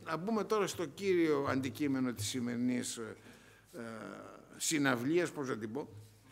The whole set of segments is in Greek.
να μπούμε τώρα στο κύριο αντικείμενο της σημερινής συναυλίας, πώς να την πω,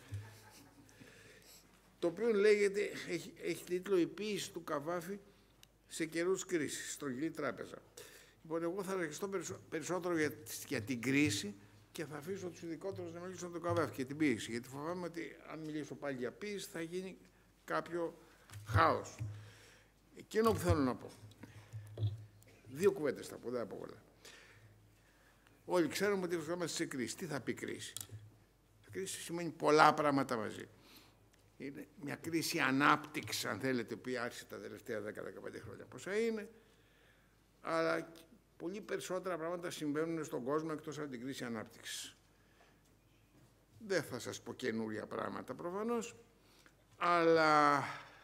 το οποίο λέγεται, έχει τίτλο «Η ποίηση του Καβάφη σε καιρούς κρίσης», στρογγυλή τράπεζα. Λοιπόν, εγώ θα αρχιστώ περισσότερο για την κρίση και θα αφήσω τους ειδικότερους να μιλήσουν τον Καβάφη και την ποίηση, γιατί φοβάμαι ότι αν μιλήσω πάλι για ποίηση θα γίνει κάποιο χάος. Εκείνο που θέλω να πω, δύο κουβέντες θα πω, δεν θα πω πολλά. Όλοι ξέρουμε ότι βρισκόμαστε σε κρίση. Τι θα πει κρίση? Κρίση σημαίνει πολλά πράγματα μαζί. Είναι μια κρίση ανάπτυξης, αν θέλετε, που άρχισε τα τελευταία 10-15 χρόνια. Πόσα είναι, αλλά πολύ περισσότερα πράγματα συμβαίνουν στον κόσμο εκτός από την κρίση ανάπτυξης. Δεν θα σας πω καινούρια πράγματα προφανώς, αλλά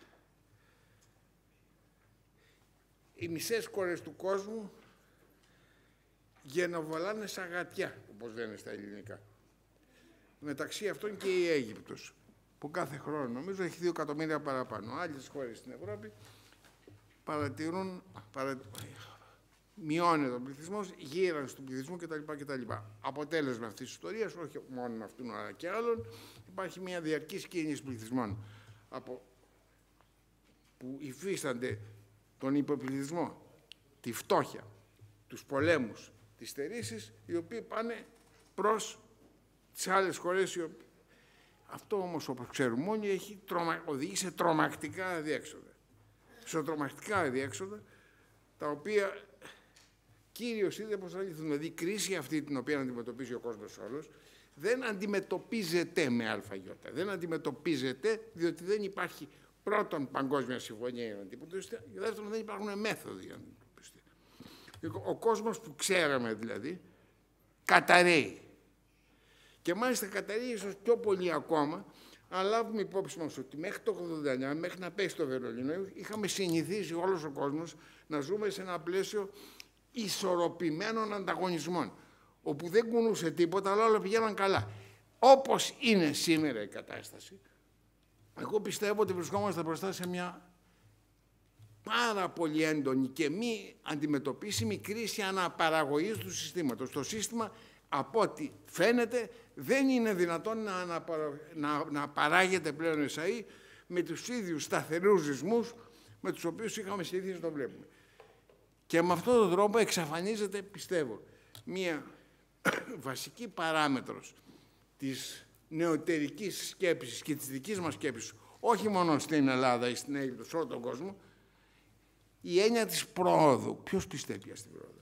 οι μισές χώρες του κόσμου γενοβολάνε σαν γατιά, όπως λένε στα ελληνικά. Μεταξύ αυτών και η Αίγυπτος, που κάθε χρόνο νομίζω έχει 2 εκατομμύρια παραπάνω. Άλλες χώρες στην Ευρώπη μειώνεται ο πληθυσμός, γύρανση του πληθυσμού κτλ. Αποτέλεσμα αυτής της ιστορίας, όχι μόνο αυτού αλλά και άλλων, υπάρχει μια διαρκής κίνηση πληθυσμών που υφίστανται τον υποπληθυσμό, τη φτώχεια, τους πολέμους, τις στερήσεις, οι οποίοι πάνε προς τις άλλες χώρες. Αυτό όμως, όπως ξέρουμε όλοι, έχει οδηγεί σε τρομακτικά αδιέξοδα. Σε τρομακτικά αδιέξοδα, τα οποία κύριος είδε πώς θα λυθούν. Δηλαδή, η κρίση αυτή την οποία αντιμετωπίζει ο κόσμος όλος, δεν αντιμετωπίζεται με αλφαγιώτα. Δεν αντιμετωπίζεται διότι δεν υπάρχει πρώτον παγκόσμια συμφωνία για να αντιμετωπιστεί, και δεύτερον δεν υπάρχουν μέθοδοι για να αντιμετωπιστεί. Ο κόσμος που ξέραμε δηλαδή καταρρέει. Και μάλιστα καταρρέει ίσως πιο πολύ ακόμα, αν λάβουμε υπόψη μας ότι μέχρι το 1989, μέχρι να πέσει το Βερολίνο, είχαμε συνηθίσει όλος ο κόσμος να ζούμε σε ένα πλαίσιο ισορροπημένων ανταγωνισμών, όπου δεν κουνούσε τίποτα, αλλά όλα πηγαίναν καλά. Όπως είναι σήμερα η κατάσταση, εγώ πιστεύω ότι βρισκόμαστε μπροστά σε μια πάρα πολύ έντονη και μη αντιμετωπίσιμη κρίση αναπαραγωγής του συστήματος. Το σύστημα, από ό,τι φαίνεται, δεν είναι δυνατόν να παράγεται πλέον εσαΐ με τους ίδιους σταθερούς ρυθμούς με τους οποίους είχαμε συνηθίσει να το βλέπουμε. Και με αυτόν τον τρόπο εξαφανίζεται, πιστεύω, μία βασική παράμετρος της νεωτερικής σκέψης και της δικής μας σκέψης, όχι μόνο στην Ελλάδα ή στην Αίγυπτο, σε όλο τον κόσμο, η έννοια της προόδου. Ποιος πιστεύει στην πρόοδο?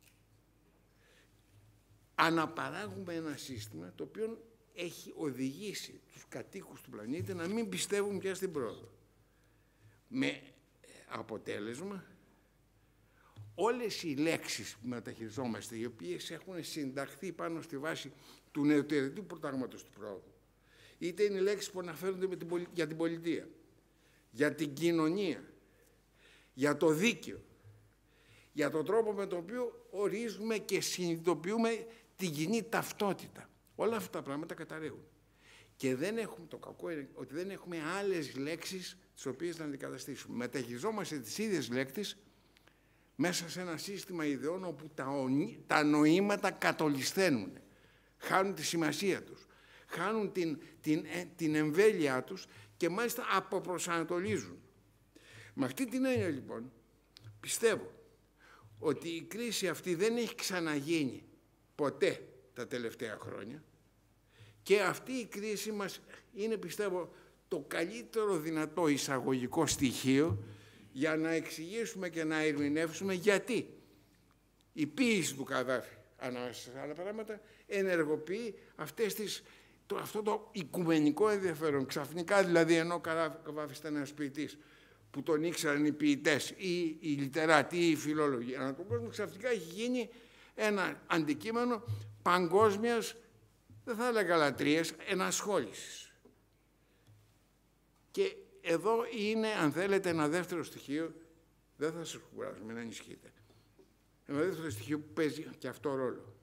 Αναπαράγουμε ένα σύστημα το οποίο έχει οδηγήσει τους κατοίκους του πλανήτη να μην πιστεύουν πια στην πρόοδο. Με αποτέλεσμα, όλες οι λέξεις που μεταχειριζόμαστε, οι οποίες έχουν συνταχθεί πάνω στη βάση του νεωτερικού προτάγματος του πρόοδου, είτε είναι οι λέξεις που αναφέρονται για την πολιτεία, για την κοινωνία, για το δίκαιο, για τον τρόπο με τον οποίο ορίζουμε και συνειδητοποιούμε την κοινή ταυτότητα. Όλα αυτά τα πράγματα καταρρέουν. Και δεν έχουμε, το κακό είναι ότι δεν έχουμε άλλες λέξεις τις οποίες να αντικαταστήσουμε. Μεταχειριζόμαστε τις ίδιες λέξεις μέσα σε ένα σύστημα ιδεών όπου τα νοήματα κατολισθαίνουν, χάνουν τη σημασία τους, χάνουν την εμβέλειά τους και μάλιστα αποπροσανατολίζουν. Με αυτή την έννοια λοιπόν πιστεύω ότι η κρίση αυτή δεν έχει ξαναγίνει ποτέ τα τελευταία χρόνια και αυτή η κρίση μας είναι, πιστεύω, το καλύτερο δυνατό εισαγωγικό στοιχείο για να εξηγήσουμε και να ερμηνεύσουμε γιατί η ποίηση του Καδάφη, ανάμεσα σε άλλα πράγματα, ενεργοποιεί αυτό το οικουμενικό ενδιαφέρον. Ξαφνικά δηλαδή, ενώ ο Καδάφης ήταν ένας ποιητής που τον ήξεραν οι ποιητές ή οι λιτεράτοι ή οι φιλόλογοι ανά τον κόσμο, ξαφνικά έχει γίνει ένα αντικείμενο παγκόσμιας, δεν θα έλεγα λατρείας, ενασχόλησης. Και εδώ είναι, αν θέλετε, ένα δεύτερο στοιχείο, δεν θα σας κουράσω, μην ανησυχείτε. Ένα δεύτερο στοιχείο που παίζει και αυτό ρόλο.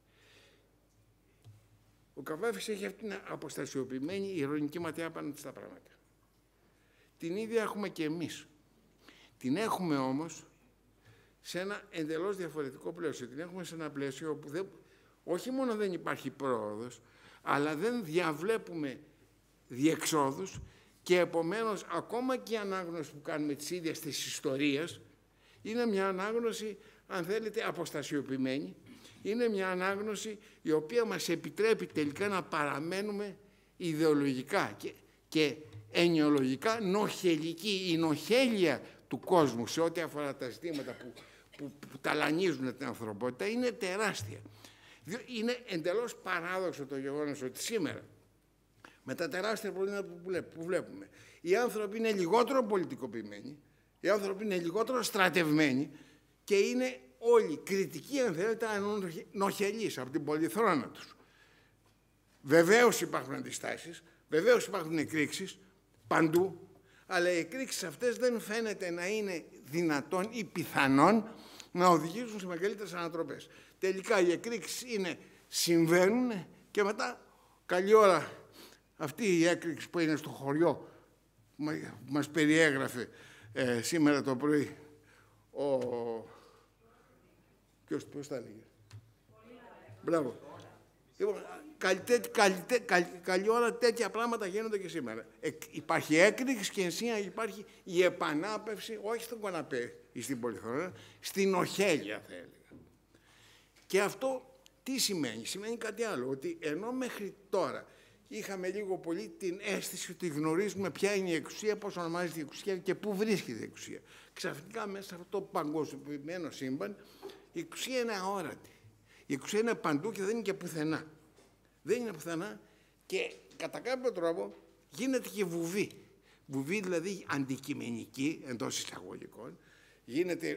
Ο Καβάφης έχει αυτή την αποστασιοποιημένη ειρωνική ματιά πάνω στα πράγματα. Την ίδια έχουμε και εμείς. Την έχουμε όμως σε ένα εντελώς διαφορετικό πλαίσιο. Την έχουμε σε ένα πλαίσιο όπου όχι μόνο δεν υπάρχει πρόοδος, αλλά δεν διαβλέπουμε διεξόδους και επομένως ακόμα και η ανάγνωση που κάνουμε της ίδιας της ιστορίας είναι μια ανάγνωση, αν θέλετε, αποστασιοποιημένη. Είναι μια ανάγνωση η οποία μας επιτρέπει τελικά να παραμένουμε ιδεολογικά και ενοιολογικά νοχελικοί. Η νοχέλεια του κόσμου σε ό,τι αφορά τα ζητήματα που ταλανίζουν την ανθρωπότητα είναι τεράστια. Είναι εντελώς παράδοξο το γεγονός ότι σήμερα, με τα τεράστια προβλήματα που βλέπουμε, οι άνθρωποι είναι λιγότερο πολιτικοποιημένοι, οι άνθρωποι είναι λιγότερο στρατευμένοι και είναι όλοι κριτικοί, αν θέλετε, νοχελείς από την πολυθρόνα τους. Βεβαίως υπάρχουν αντιστάσεις, βεβαίως υπάρχουν εκρήξεις παντού, αλλά οι εκρήξεις αυτές δεν φαίνεται να είναι δυνατόν ή πιθανόν να οδηγήσουν σε μεγαλύτερες ανατροπές. Τελικά οι εκρήξεις συμβαίνουν και μετά καλή ώρα αυτή η έκρηξη που είναι στο χωριό που μας περιέγραφε σήμερα το πρωί ποιος τα έλεγε? Μπράβο. Καλή ώρα τέτοια πράγματα γίνονται και σήμερα. Υπάρχει έκρηξη και ενσύνα υπάρχει η επανάπευση, όχι στον καναπέ ή στην πολυθρόνα, στην οχέλια θα έλεγα. Και αυτό τι σημαίνει? Σημαίνει κάτι άλλο, ότι ενώ μέχρι τώρα είχαμε λίγο πολύ την αίσθηση ότι γνωρίζουμε ποια είναι η εξουσία, πώς ονομάζεται η εξουσία και πού βρίσκεται η εξουσία. Ξαφνικά μέσα σε αυτό το παγκοσμιοποιημένο σύμπαν η εξουσία είναι αόρατη. Η εξουσία είναι παντού και δεν είναι και πουθενά. Δεν είναι πουθενά και κατά κάποιο τρόπο γίνεται και βουβή. Βουβή δηλαδή αντικειμενική, εντός εισαγωγικών, γίνεται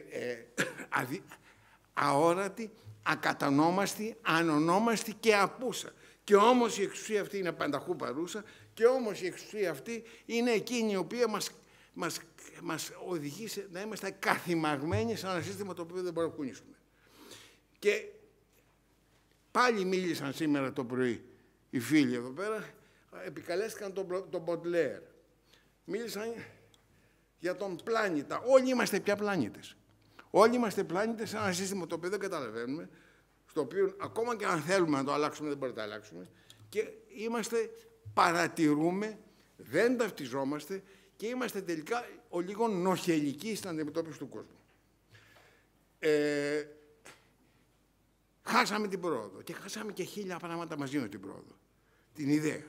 αόρατη, ακατανόμαστη, ανονόμαστη και απούσα. Και όμως η εξουσία αυτή είναι πανταχού παρούσα και όμως η εξουσία αυτή είναι εκείνη η οποία μας οδηγεί να είμαστε καθημαγμένοι σε ένα σύστημα το οποίο δεν μπορούμε να κουνήσουμε. Και πάλι μίλησαν σήμερα το πρωί οι φίλοι εδώ πέρα, επικαλέστηκαν τον Μποντλέρ. Μίλησαν για τον πλάνητα. Όλοι είμαστε πια πλάνητες. Όλοι είμαστε πλάνητες σε ένα σύστημα το οποίο δεν καταλαβαίνουμε, στο οποίο ακόμα και αν θέλουμε να το αλλάξουμε δεν μπορούμε να το αλλάξουμε και παρατηρούμε, δεν ταυτιζόμαστε και είμαστε τελικά ο λίγο νοχελικοί στην αντιμετώπιση του κόσμου. Χάσαμε την πρόοδο και χάσαμε και 1000 πράγματα μαζί με την πρόοδο. Την ιδέα.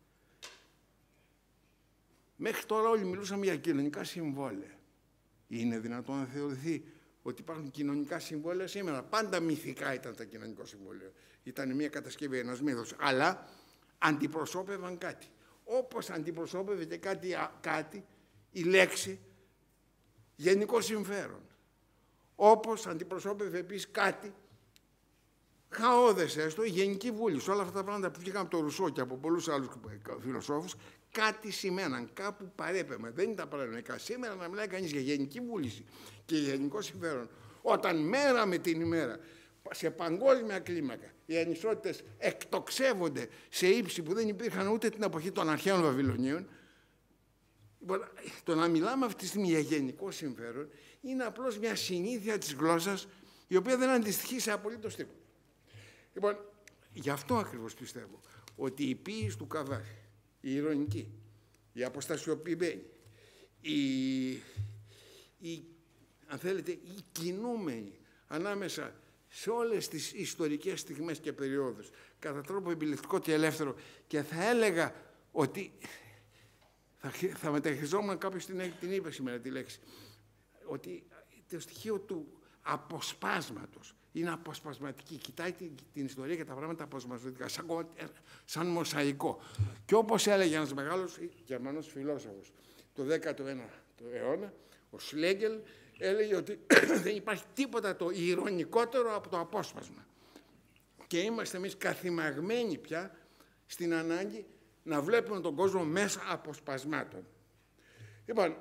Μέχρι τώρα όλοι μιλούσαμε για κοινωνικά συμβόλαια. Είναι δυνατόν να θεωρηθεί ότι υπάρχουν κοινωνικά συμβόλαια σήμερα? Πάντα μυθικά ήταν τα κοινωνικά συμβόλαια. Ήταν μια κατασκευή, ένας μύθος. Αλλά αντιπροσώπευαν κάτι. Όπως αντιπροσώπευε και κάτι η λέξη γενικό συμφέρον. Όπως αντιπροσώπευε επίσης κάτι χαόδες έστω, η γενική βούληση. Όλα αυτά τα πράγματα που βγήκαν από το Ρουσό και από πολλούς άλλους φιλοσόφους, κάτι σημαίναν, κάπου παρέπεμα. Δεν ήταν παρανοϊκά. Σήμερα να μιλάει κανείς για γενική βούληση και γενικό συμφέρον, όταν μέρα με την ημέρα, σε παγκόσμια κλίμακα, οι ανισότητες εκτοξεύονται σε ύψη που δεν υπήρχαν ούτε την εποχή των αρχαίων Βαβυλωνίων, το να μιλάμε αυτή τη στιγμή για γενικό συμφέρον είναι απλώς μια συνήθεια της γλώσσας η οποία δεν αντιστοιχεί σε απολύτως τίποτα. Λοιπόν, γι' αυτό ακριβώς πιστεύω ότι η ποίηση του Καβάφη, η ειρωνική, η αποστασιοποιημένη, αν θέλετε, η κινούμενη ανάμεσα σε όλες τις ιστορικές στιγμές και περιόδους, κατά τρόπο επιλεκτικό και ελεύθερο, και θα έλεγα ότι θα μεταχειριζόμουν κάποιος την είπε σήμερα τη λέξη, ότι το στοιχείο του αποσπάσματος είναι αποσπασματική. Κοιτάει την ιστορία και τα πράγματα αποσπασματικά, σαν μοσαϊκό. Και όπως έλεγε ένας μεγάλος Γερμανός φιλόσοφος το 19ο αιώνα, ο Σλέγκελ, έλεγε ότι δεν υπάρχει τίποτα το ειρωνικότερο από το απόσπασμα. Και είμαστε εμείς καθημαγμένοι πια στην ανάγκη να βλέπουμε τον κόσμο μέσα αποσπασμάτων. Λοιπόν,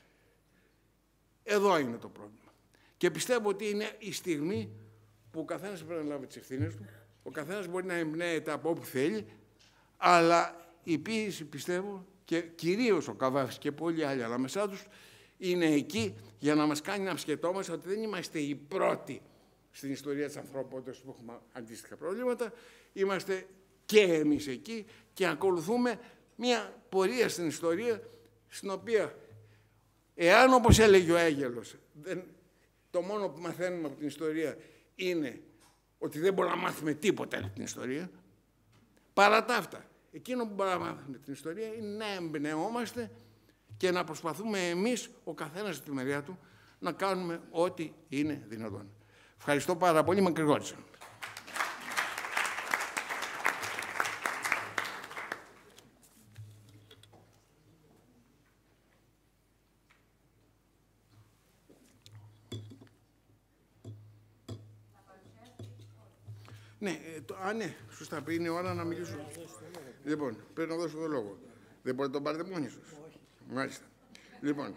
εδώ είναι το πρόβλημα. Και πιστεύω ότι είναι η στιγμή που ο καθένας πρέπει να λάβει τις ευθύνες του, ο καθένας μπορεί να εμπνέεται από όπου θέλει, αλλά η ποίηση, πιστεύω, και κυρίως ο Καβάφης και πολλοί άλλοι ανάμεσά τους, είναι εκεί για να μας κάνει να σκεφτόμαστε ότι δεν είμαστε οι πρώτοι στην ιστορία της ανθρωπότητας που έχουμε αντίστοιχα προβλήματα. Είμαστε και εμείς εκεί και ακολουθούμε μια πορεία στην ιστορία στην οποία, εάν όπως έλεγε ο Έγγελος, το μόνο που μαθαίνουμε από την ιστορία είναι ότι δεν μπορούμε να μάθουμε τίποτα από την ιστορία, παρά τα αυτά, εκείνο που μπορούμε να μάθουμε την ιστορία είναι να εμπνεόμαστε και να προσπαθούμε εμείς, ο καθένας στη μεριά του, να κάνουμε ό,τι είναι δυνατόν. Ευχαριστώ πάρα πολύ, μακρηγόρησα. Ναι, σωστά, είναι ώρα να μιλήσω. Λοιπόν, πρέπει να δώσω το λόγο. Δεν μπορείτε να τον πάρετε μόνοι σας. Μάλιστα. Λοιπόν,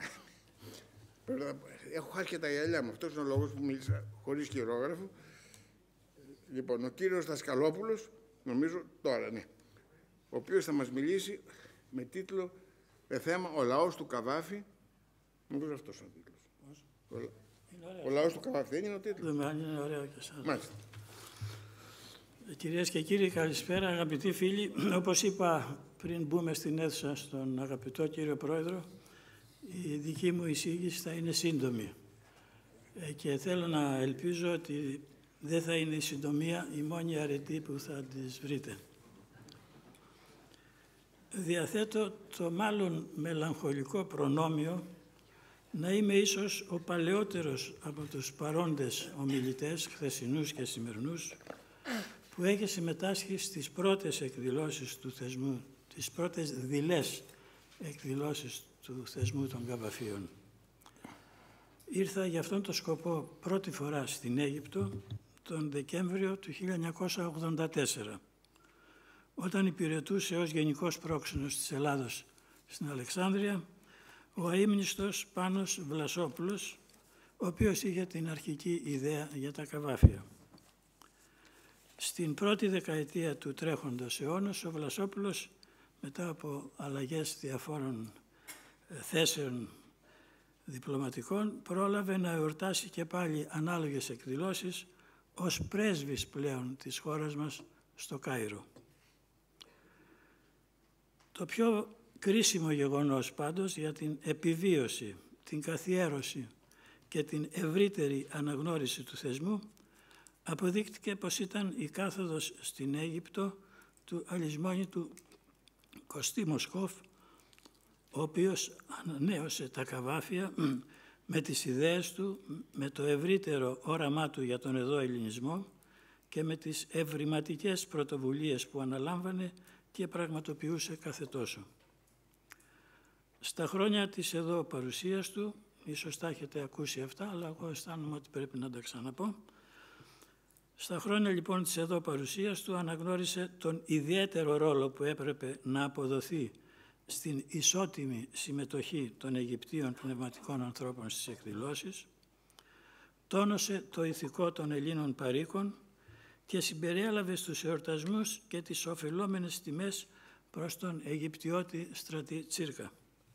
έχω χάσει και τα γυαλιά μου. Αυτός είναι ο λόγος που μίλησα χωρίς χειρόγραφο. Λοιπόν, ο κύριος Δασκαλόπουλος, νομίζω τώρα, ναι, ο οποίος θα μας μιλήσει με τίτλο θέμα «Ο λαός του Καβάφη». Νομίζω αυτός είναι ο τίτλος. Ο λαός του Καβάφη δεν είναι ο τίτλος. Είναι ωραίο και σαν. Μάλιστα. Κυρίες και κύριοι, καλησπέρα αγαπητοί φίλοι. Όπως είπα πριν μπούμε στην αίθουσα στον αγαπητό κύριο Πρόεδρο, η δική μου εισήγηση θα είναι σύντομη και θέλω να ελπίζω ότι δεν θα είναι η συντομία η μόνη αρετή που θα τις βρείτε. Διαθέτω το μάλλον μελαγχολικό προνόμιο να είμαι ίσως ο παλαιότερος από τους παρόντες ομιλητές, χθεσινούς και σημερινούς, που έχει συμμετάσχει στις πρώτες εκδηλώσεις του θεσμού, τις πρώτες δειλές εκδηλώσεις του θεσμού των Καβαφίων. Ήρθα για αυτόν τον σκοπό πρώτη φορά στην Αίγυπτο τον Δεκέμβριο του 1984, όταν υπηρετούσε ως Γενικός Πρόξενος της Ελλάδος στην Αλεξάνδρεια ο αείμνηστος Πάνος Βλασόπουλος, ο οποίος είχε την αρχική ιδέα για τα Καβάφια. Στην πρώτη δεκαετία του τρέχοντος αιώνος, ο Βλασόπουλος, μετά από αλλαγές διαφόρων θέσεων διπλωματικών, πρόλαβε να εορτάσει και πάλι ανάλογες εκδηλώσεις ως πρέσβης πλέον της χώρας μας στο Κάιρο. Το πιο κρίσιμο γεγονός πάντως για την επιβίωση, την καθιέρωση και την ευρύτερη αναγνώριση του θεσμού αποδείχτηκε πως ήταν η κάθοδος στην Αίγυπτο του αλυσμόνητου Κωστή Μοσκόφ, ο οποίος ανανέωσε τα Καβάφια με τις ιδέες του, με το ευρύτερο όραμά του για τον εδώ ελληνισμό και με τις ευρηματικές πρωτοβουλίες που αναλάμβανε και πραγματοποιούσε κάθε τόσο. Στα χρόνια της εδώ παρουσίας του, ίσως τα έχετε ακούσει αυτά, αλλά εγώ αισθάνομαι ότι πρέπει να τα ξαναπώ. Στα χρόνια λοιπόν της εδώ παρουσίας του αναγνώρισε τον ιδιαίτερο ρόλο που έπρεπε να αποδοθεί στην ισότιμη συμμετοχή των Αιγυπτίων πνευματικών ανθρώπων στις εκδηλώσεις, τόνωσε το ηθικό των Ελλήνων παροίκων και συμπεριέλαβε στους εορτασμούς και τις οφειλόμενες τιμές προς τον Αιγυπτιώτη στρατή Τσίρκα.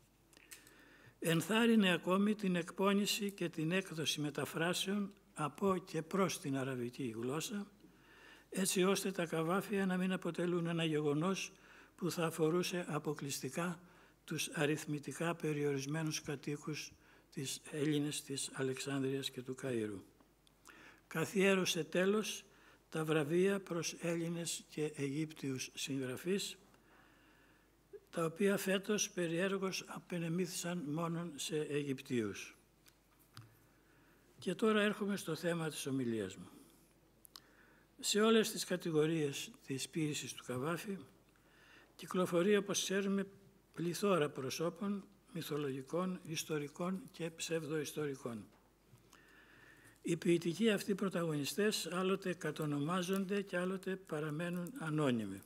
Ενθάρρυνε ακόμη την εκπόνηση και την έκδοση μεταφράσεων από και προς την αραβική γλώσσα, έτσι ώστε τα Καβάφια να μην αποτελούν ένα γεγονός που θα αφορούσε αποκλειστικά τους αριθμητικά περιορισμένους κατοίκους της Έλληνες της Αλεξάνδρειας και του Καΐρου. Καθιέρωσε τέλος τα βραβεία προς Έλληνες και Αιγύπτιους συγγραφείς, τα οποία φέτος περιέργως απενεμήθησαν μόνον σε Αιγυπτίους. Και τώρα έρχομαι στο θέμα της ομιλίας μου. Σε όλες τις κατηγορίες της ποίησης του Καβάφη κυκλοφορεί, όπως ξέρουμε, πληθώρα προσώπων, μυθολογικών, ιστορικών και ψευδοϊστορικών. Οι ποιητικοί αυτοί πρωταγωνιστές άλλοτε κατονομάζονται και άλλοτε παραμένουν ανώνυμοι.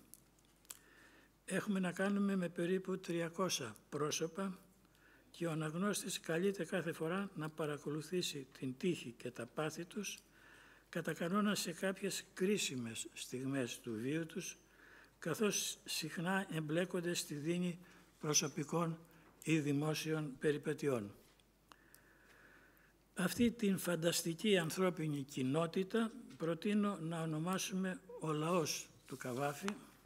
Έχουμε να κάνουμε με περίπου 300 πρόσωπα και ο αναγνώστης καλείται κάθε φορά να παρακολουθήσει την τύχη και τα πάθη τους, κατά κανόνα σε κάποιες κρίσιμες στιγμές του βίου τους, καθώς συχνά εμπλέκονται στη δίνη προσωπικών ή δημόσιων περιπετειών. Αυτή την φανταστική ανθρώπινη κοινότητα προτείνω να ονομάσουμε ο λαός του Καβάφη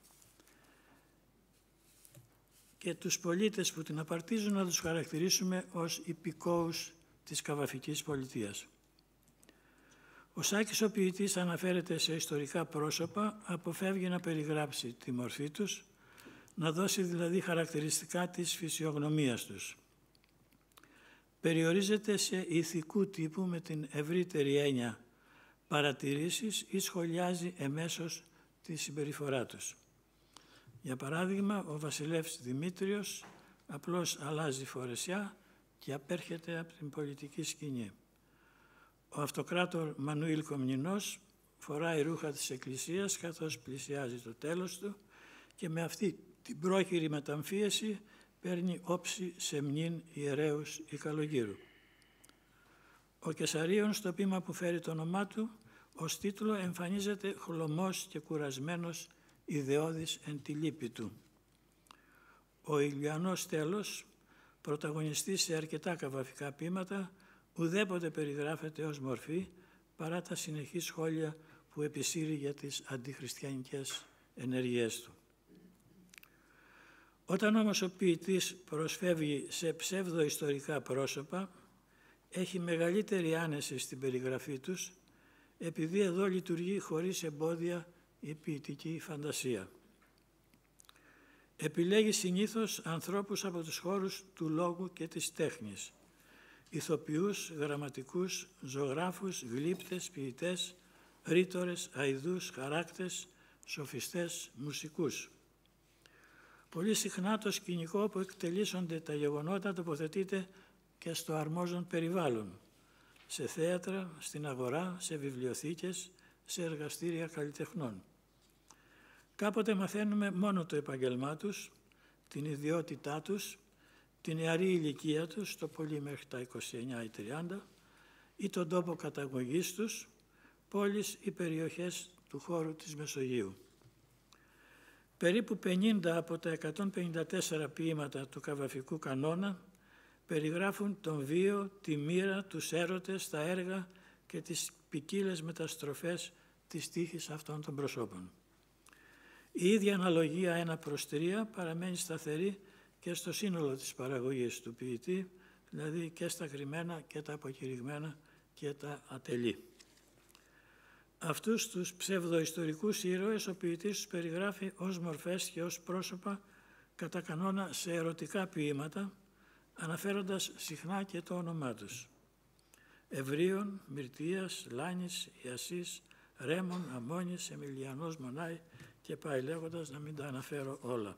και τους πολίτες που την απαρτίζουν να τους χαρακτηρίσουμε ως υπηκόους της καβαφικής πολιτείας. Ο Σάκης ο ποιητής αναφέρεται σε ιστορικά πρόσωπα, αποφεύγει να περιγράψει τη μορφή τους, να δώσει δηλαδή χαρακτηριστικά της φυσιογνωμίας τους. Περιορίζεται σε ηθικού τύπου με την ευρύτερη έννοια παρατηρήσεις ή σχολιάζει εμέσως τη συμπεριφορά τους. Για παράδειγμα, ο βασιλεύς Δημήτριος απλώς αλλάζει φορεσιά και απέρχεται από την πολιτική σκηνή. Ο αυτοκράτορ Μανουήλ Κομνηνός φοράει ρούχα της Εκκλησίας καθώς πλησιάζει το τέλος του και με αυτή την πρόχειρη μεταμφίεση παίρνει όψη σε μνήν ιερέους ή καλογύρου. Ο Κεσαρίων στο ποίημα που φέρει το όνομά του ως τίτλο εμφανίζεται χλωμός και κουρασμένος ιδεώδης εν τη λύπη του. Ο Ηλιανός τέλος, πρωταγωνιστής σε αρκετά καβαφικά ποίηματα, ουδέποτε περιγράφεται ως μορφή παρά τα συνεχή σχόλια που επισύρει για τις αντιχριστιανικές ενεργειές του. Όταν όμως ο ποιητής προσφεύγει σε ψευδοϊστορικά πρόσωπα, έχει μεγαλύτερη άνεση στην περιγραφή τους, επειδή εδώ λειτουργεί χωρίς εμπόδια η ποιητική φαντασία. Επιλέγει συνήθως ανθρώπους από τους χώρους του λόγου και της τέχνης, ηθοποιούς, γραμματικούς, ζωγράφους, γλύπτες, ποιητές, ρήτορες, αηδούς, χαράκτες, σοφιστές, μουσικούς. Πολύ συχνά το σκηνικό που εκτελήσονται τα γεγονότα τοποθετείται και στο αρμόζον περιβάλλον, σε θέατρα, στην αγορά, σε βιβλιοθήκες, σε εργαστήρια καλλιτεχνών. Κάποτε μαθαίνουμε μόνο το επάγγελμά τους, την ιδιότητά τους, την νεαρή ηλικία τους, το πολύ μέχρι τα 29 ή 30, ή τον τόπο καταγωγής τους, πόλεις ή περιοχές του χώρου της Μεσογείου. Περίπου 50 από τα 154 ποίηματα του καβαφικού κανόνα περιγράφουν τον βίο, τη μοίρα, τους έρωτες, τα έργα και τις ποικίλες μεταστροφές της τύχης αυτών των προσώπων. Η ίδια αναλογία 1:3 παραμένει σταθερή και στο σύνολο της παραγωγής του ποιητή, δηλαδή και στα κρυμμένα και τα αποκηρυγμένα και τα ατελή. Αυτούς τους ψευδοϊστορικούς ήρωες ο ποιητής τους περιγράφει ως μορφές και ως πρόσωπα κατά κανόνα σε ερωτικά ποίηματα, αναφέροντας συχνά και το όνομά τους. Ευρίων, Μυρτίας, Λάνης, Ιασής, Ρέμον, Αμμόνης, Εμιλιανός, Μονάη και πάει λέγοντας, να μην τα αναφέρω όλα.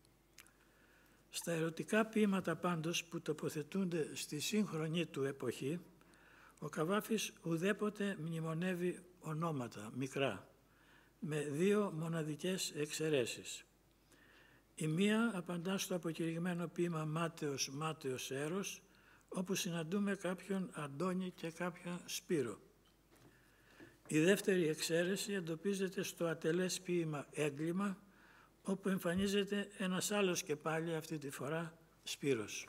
Στα ερωτικά ποίηματα πάντως που τοποθετούνται στη σύγχρονη του εποχή, ο Καβάφης ουδέποτε μνημονεύει ονόματα μικρά, με δύο μοναδικές εξαιρέσεις. Η μία απαντά στο αποκηρυγμένο ποίημα Μάτεος Έρος, όπου συναντούμε κάποιον Αντώνη και κάποιον Σπύρο. Η δεύτερη εξαίρεση εντοπίζεται στο ατελές ποίημα Έγκλημα, όπου εμφανίζεται ένας άλλος και πάλι αυτή τη φορά Σπύρος.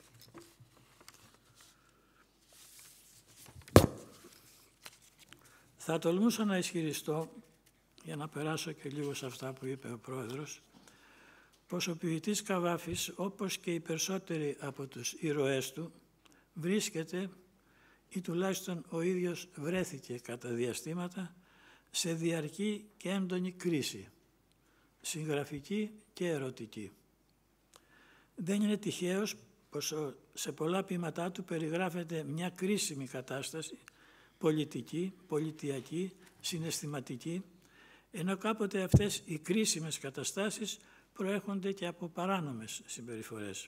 Θα τολμούσα να ισχυριστώ, για να περάσω και λίγο σε αυτά που είπε ο Πρόεδρος, πως ο ποιητής Καβάφης, όπως και οι περισσότεροι από τους ήρωές του, βρίσκεται, ή τουλάχιστον ο ίδιος βρέθηκε κατά διαστήματα, σε διαρκή και έντονη κρίση, συγγραφική και ερωτική. Δεν είναι τυχαίος πως σε πολλά ποίηματά του περιγράφεται μια κρίσιμη κατάσταση, πολιτική, πολιτιακή, συναισθηματική, ενώ κάποτε αυτές οι κρίσιμες καταστάσεις προέρχονται και από παράνομες συμπεριφορές.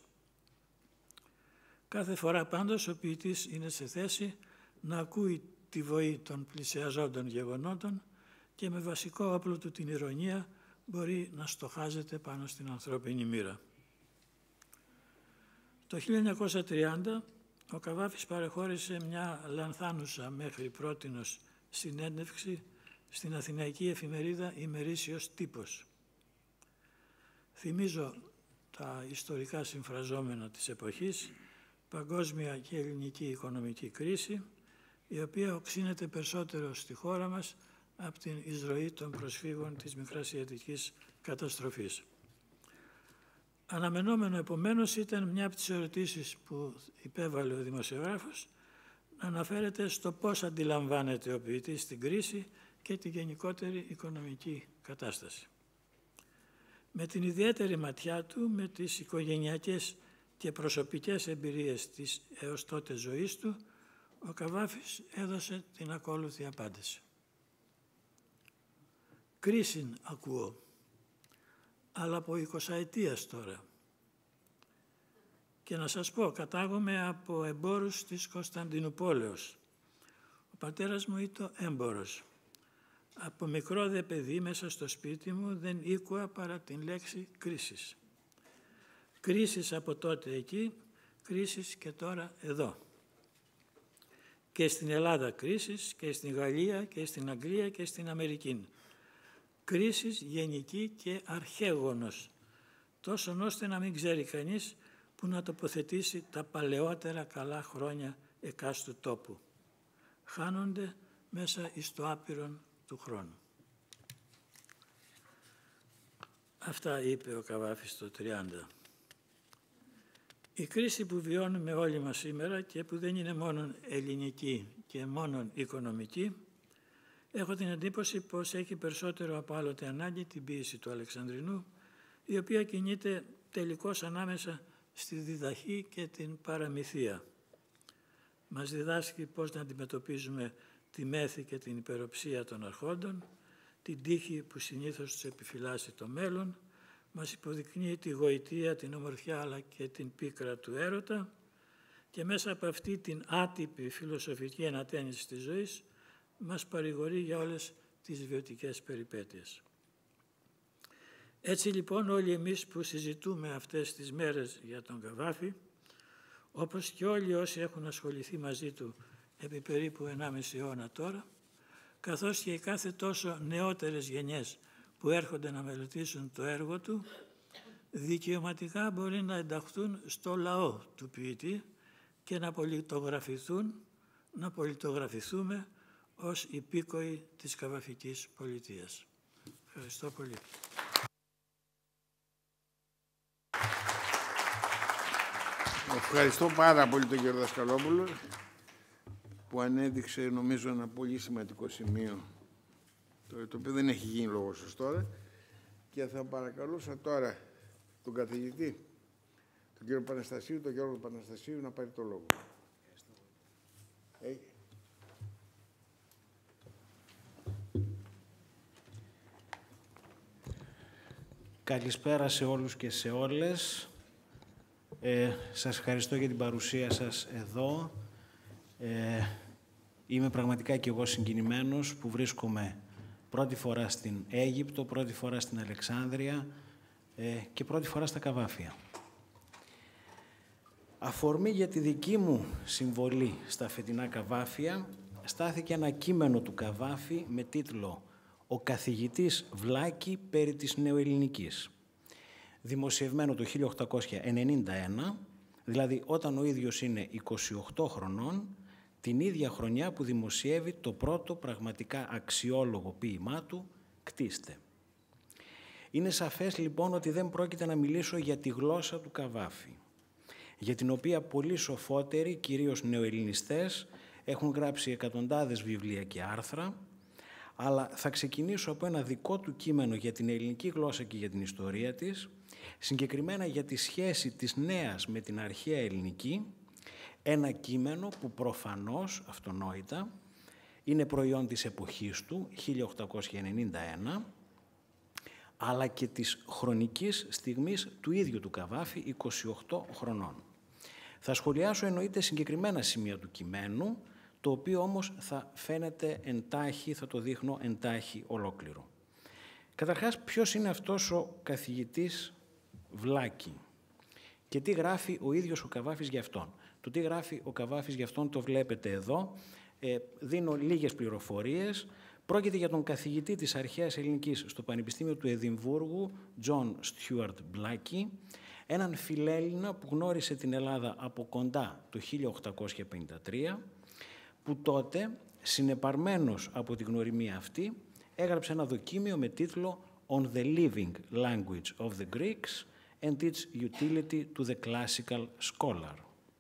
Κάθε φορά πάντως ο ποιητής είναι σε θέση να ακούει τη βοή των πλησιαζόντων γεγονότων και με βασικό όπλο του την ηρωνία μπορεί να στοχάζεται πάνω στην ανθρώπινη μοίρα. Το 1930 ο Καβάφης παρεχώρησε μια λανθάνουσα μέχρι πρότινος συνέντευξη στην αθηναϊκή εφημερίδα «Ημερήσιος Τύπος». Θυμίζω τα ιστορικά συμφραζόμενα της εποχής, παγκόσμια και ελληνική οικονομική κρίση, η οποία οξύνεται περισσότερο στη χώρα μας από την εισρωή των προσφύγων της Μικρασιατικής καταστροφής. Αναμενόμενο επομένως ήταν μια από τις ερωτήσεις που υπέβαλε ο δημοσιογράφος να αναφέρεται στο πώς αντιλαμβάνεται ο ποιητής την κρίση και τη γενικότερη οικονομική κατάσταση. Με την ιδιαίτερη ματιά του, με τις οικογενειακές και προσωπικές εμπειρίες της έως τότε ζωής του, ο Καβάφης έδωσε την ακόλουθη απάντηση. «Κρίσιν ακούω, αλλά από 20 ετίας τώρα. Και να σας πω, κατάγομαι από εμπόρους της Κωνσταντινουπόλεως. Ο πατέρας μου ήταν έμπορος. Από μικρό δε παιδί μέσα στο σπίτι μου δεν ήκουα παρά την λέξη κρίσης. Κρίσης από τότε εκεί, κρίσης και τώρα εδώ. Και στην Ελλάδα κρίσης, και στην Γαλλία, και στην Αγγλία, και στην Αμερική. Κρίσης γενική και αρχαίγονος, τόσον ώστε να μην ξέρει κανείς που να τοποθετήσει τα παλαιότερα καλά χρόνια εκάστου τόπου. Χάνονται μέσα εις το άπειρον του χρόνου». Αυτά είπε ο Καβάφης το 30. Η κρίση που βιώνουμε όλοι μας σήμερα και που δεν είναι μόνο ελληνική και μόνο οικονομική, έχω την εντύπωση πως έχει περισσότερο από άλλοτε ανάγκη την ποίηση του Αλεξανδρινού, η οποία κινείται τελικώς ανάμεσα στη διδαχή και την παραμυθία. Μας διδάσκει πώς να αντιμετωπίζουμε τη μέθη και την υπεροψία των αρχόντων, την τύχη που συνήθως τους επιφυλάσσει το μέλλον, μας υποδεικνύει τη γοητεία, την ομορφιά αλλά και την πίκρα του έρωτα και μέσα από αυτή την άτυπη φιλοσοφική ανατένιση της ζωής μας παρηγορεί για όλες τις βιωτικές περιπέτειες. Έτσι λοιπόν όλοι εμείς που συζητούμε αυτές τις μέρες για τον Καβάφη, όπως και όλοι όσοι έχουν ασχοληθεί μαζί του επί περίπου 1,5 αιώνα τώρα, καθώς και οι κάθε τόσο νεότερες γενιές που έρχονται να μελετήσουν το έργο του, δικαιωματικά μπορεί να ενταχθούν στο λαό του ποιητή και να πολιτογραφηθούμε ως υπήκοοι της καβαφικής πολιτείας. Ευχαριστώ πολύ. Ευχαριστώ πάρα πολύ τον κύριο Δασκαλόπουλο που ανέδειξε νομίζω ένα πολύ σημαντικό σημείο το οποίο δεν έχει γίνει λόγος σας τώρα και θα παρακαλούσα τώρα τον καθηγητή, τον κύριο Παναστασίου, τον Γιώργο Παναστασίου να πάρει το λόγο. Καλησπέρα σε όλους και σε όλες. Σας ευχαριστώ για την παρουσία σας εδώ. Είμαι πραγματικά και εγώ συγκινημένος που βρίσκομαι πρώτη φορά στην Αίγυπτο, πρώτη φορά στην Αλεξάνδρεια και πρώτη φορά στα Καβάφια. Αφορμή για τη δική μου συμβολή στα φετινά Καβάφια στάθηκε ένα κείμενο του Καβάφη με τίτλο «Ο καθηγητής Βλάκη περί της νεοελληνικής», δημοσιευμένο το 1891, δηλαδή όταν ο ίδιος είναι 28 χρονών, την ίδια χρονιά που δημοσιεύει το πρώτο πραγματικά αξιόλογο ποίημά του, «Κτίστε». Είναι σαφές λοιπόν ότι δεν πρόκειται να μιλήσω για τη γλώσσα του Καβάφη, για την οποία πολλοί σοφότεροι, κυρίως νεοελληνιστές, έχουν γράψει εκατοντάδες βιβλία και άρθρα, αλλά θα ξεκινήσω από ένα δικό του κείμενο για την ελληνική γλώσσα και για την ιστορία της, συγκεκριμένα για τη σχέση της νέας με την αρχαία ελληνική, ένα κείμενο που προφανώς, αυτονόητα, είναι προϊόν της εποχής του, 1891, αλλά και της χρονικής στιγμής του ίδιου του Καβάφη, 28 χρονών. Θα σχολιάσω εννοείται συγκεκριμένα σημεία του κειμένου, το οποίο όμως θα φαίνεται εντάχει, θα το δείχνω εντάχει ολόκληρο. Καταρχάς, ποιος είναι αυτός ο καθηγητής Βλάκη και τι γράφει ο ίδιος ο Καβάφης για αυτόν. Το τι γράφει ο Καβάφης για αυτόν το βλέπετε εδώ. Δίνω λίγες πληροφορίες. Πρόκειται για τον καθηγητή της αρχαίας ελληνικής στο Πανεπιστήμιο του Εδιμβούργου, John Stuart Blackie, έναν φιλέλληνα που γνώρισε την Ελλάδα από κοντά το 1853, που τότε, συνεπαρμένος από τη γνωριμία αυτή, έγραψε ένα δοκίμιο με τίτλο «On the Living Language of the Greeks and its Utility to the Classical Scholar».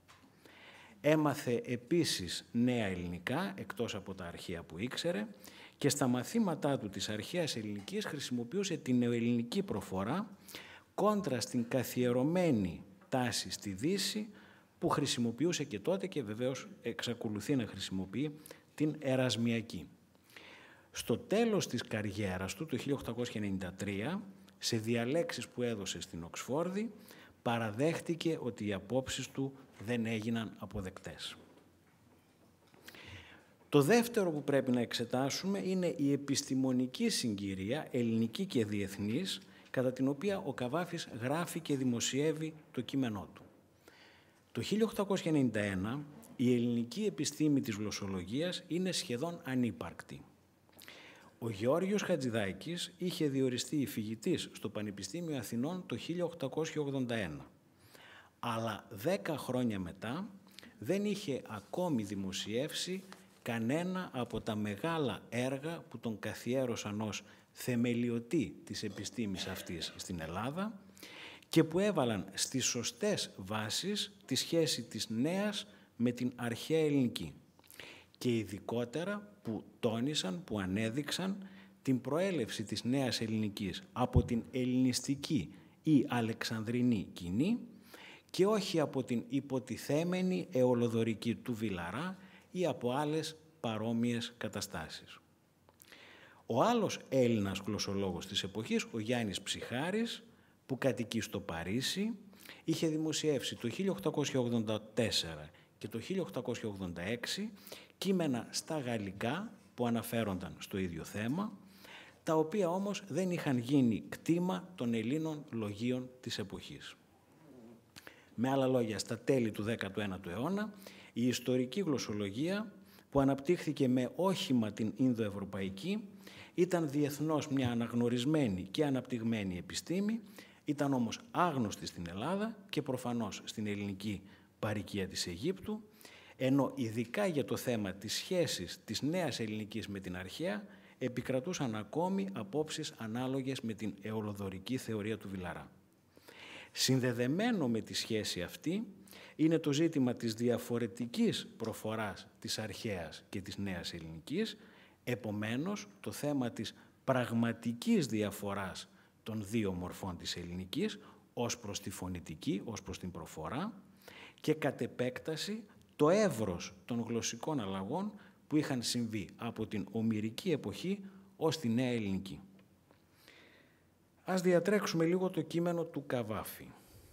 Έμαθε επίσης νέα ελληνικά, εκτός από τα αρχαία που ήξερε, και στα μαθήματά του της αρχαίας ελληνικής χρησιμοποιούσε την νεοελληνική προφορά κόντρα στην καθιερωμένη τάση στη Δύση που χρησιμοποιούσε και τότε και βεβαίως εξακολουθεί να χρησιμοποιεί την ερασμιακή. Στο τέλος της καριέρας του, το 1893, σε διαλέξεις που έδωσε στην Οξφόρδη, παραδέχτηκε ότι οι απόψεις του δεν έγιναν αποδεκτές. Το δεύτερο που πρέπει να εξετάσουμε είναι η επιστημονική συγκυρία, ελληνική και διεθνής, κατά την οποία ο Καβάφης γράφει και δημοσιεύει το κείμενό του. Το 1891 η ελληνική επιστήμη της γλωσσολογίας είναι σχεδόν ανύπαρκτη. Ο Γεώργιος Χατζηδάκης είχε διοριστεί υφηγητής στο Πανεπιστήμιο Αθηνών το 1881, αλλά 10 χρόνια μετά δεν είχε ακόμη δημοσιεύσει κανένα από τα μεγάλα έργα που τον καθιέρωσαν ως θεμελιωτή της επιστήμης αυτής στην Ελλάδα και που έβαλαν στις σωστές βάσεις τη σχέση της νέας με την αρχαία ελληνική και ειδικότερα που τόνισαν, που ανέδειξαν την προέλευση της νέας ελληνικής από την ελληνιστική ή αλεξανδρινή κοινή και όχι από την υποτιθέμενη αιωλοδωρική του Βιλαρά ή από άλλες παρόμοιες καταστάσεις. Ο άλλος Έλληνας γλωσσολόγος της εποχής, ο Γιάννης Ψυχάρης, που κατοικεί στο Παρίσι, είχε δημοσιεύσει το 1884 και το 1886 κείμενα στα γαλλικά που αναφέρονταν στο ίδιο θέμα, τα οποία όμως δεν είχαν γίνει κτήμα των Ελλήνων λογίων της εποχής. Με άλλα λόγια, στα τέλη του 19ου αιώνα, η ιστορική γλωσσολογία που αναπτύχθηκε με όχημα την Ινδοευρωπαϊκή ήταν διεθνώς μια αναγνωρισμένη και αναπτυγμένη επιστήμη, ήταν όμως άγνωστη στην Ελλάδα και προφανώς στην ελληνική παροικία της Αιγύπτου, ενώ ειδικά για το θέμα της σχέσης της νέας ελληνικής με την αρχαία επικρατούσαν ακόμη απόψεις ανάλογες με την αιωλοδωρική θεωρία του Βιλαρά. Συνδεδεμένο με τη σχέση αυτή είναι το ζήτημα της διαφορετικής προφοράς της αρχαίας και της νέας ελληνικής, επομένως το θέμα της πραγματικής διαφοράς των δύο μορφών της ελληνικής ως προς τη φωνητική, ως προς την προφορά και κατ' επέκταση το εύρος των γλωσσικών αλλαγών που είχαν συμβεί από την ομηρική εποχή ως τη νέα ελληνική. Ας διατρέξουμε λίγο το κείμενο του Καβάφη.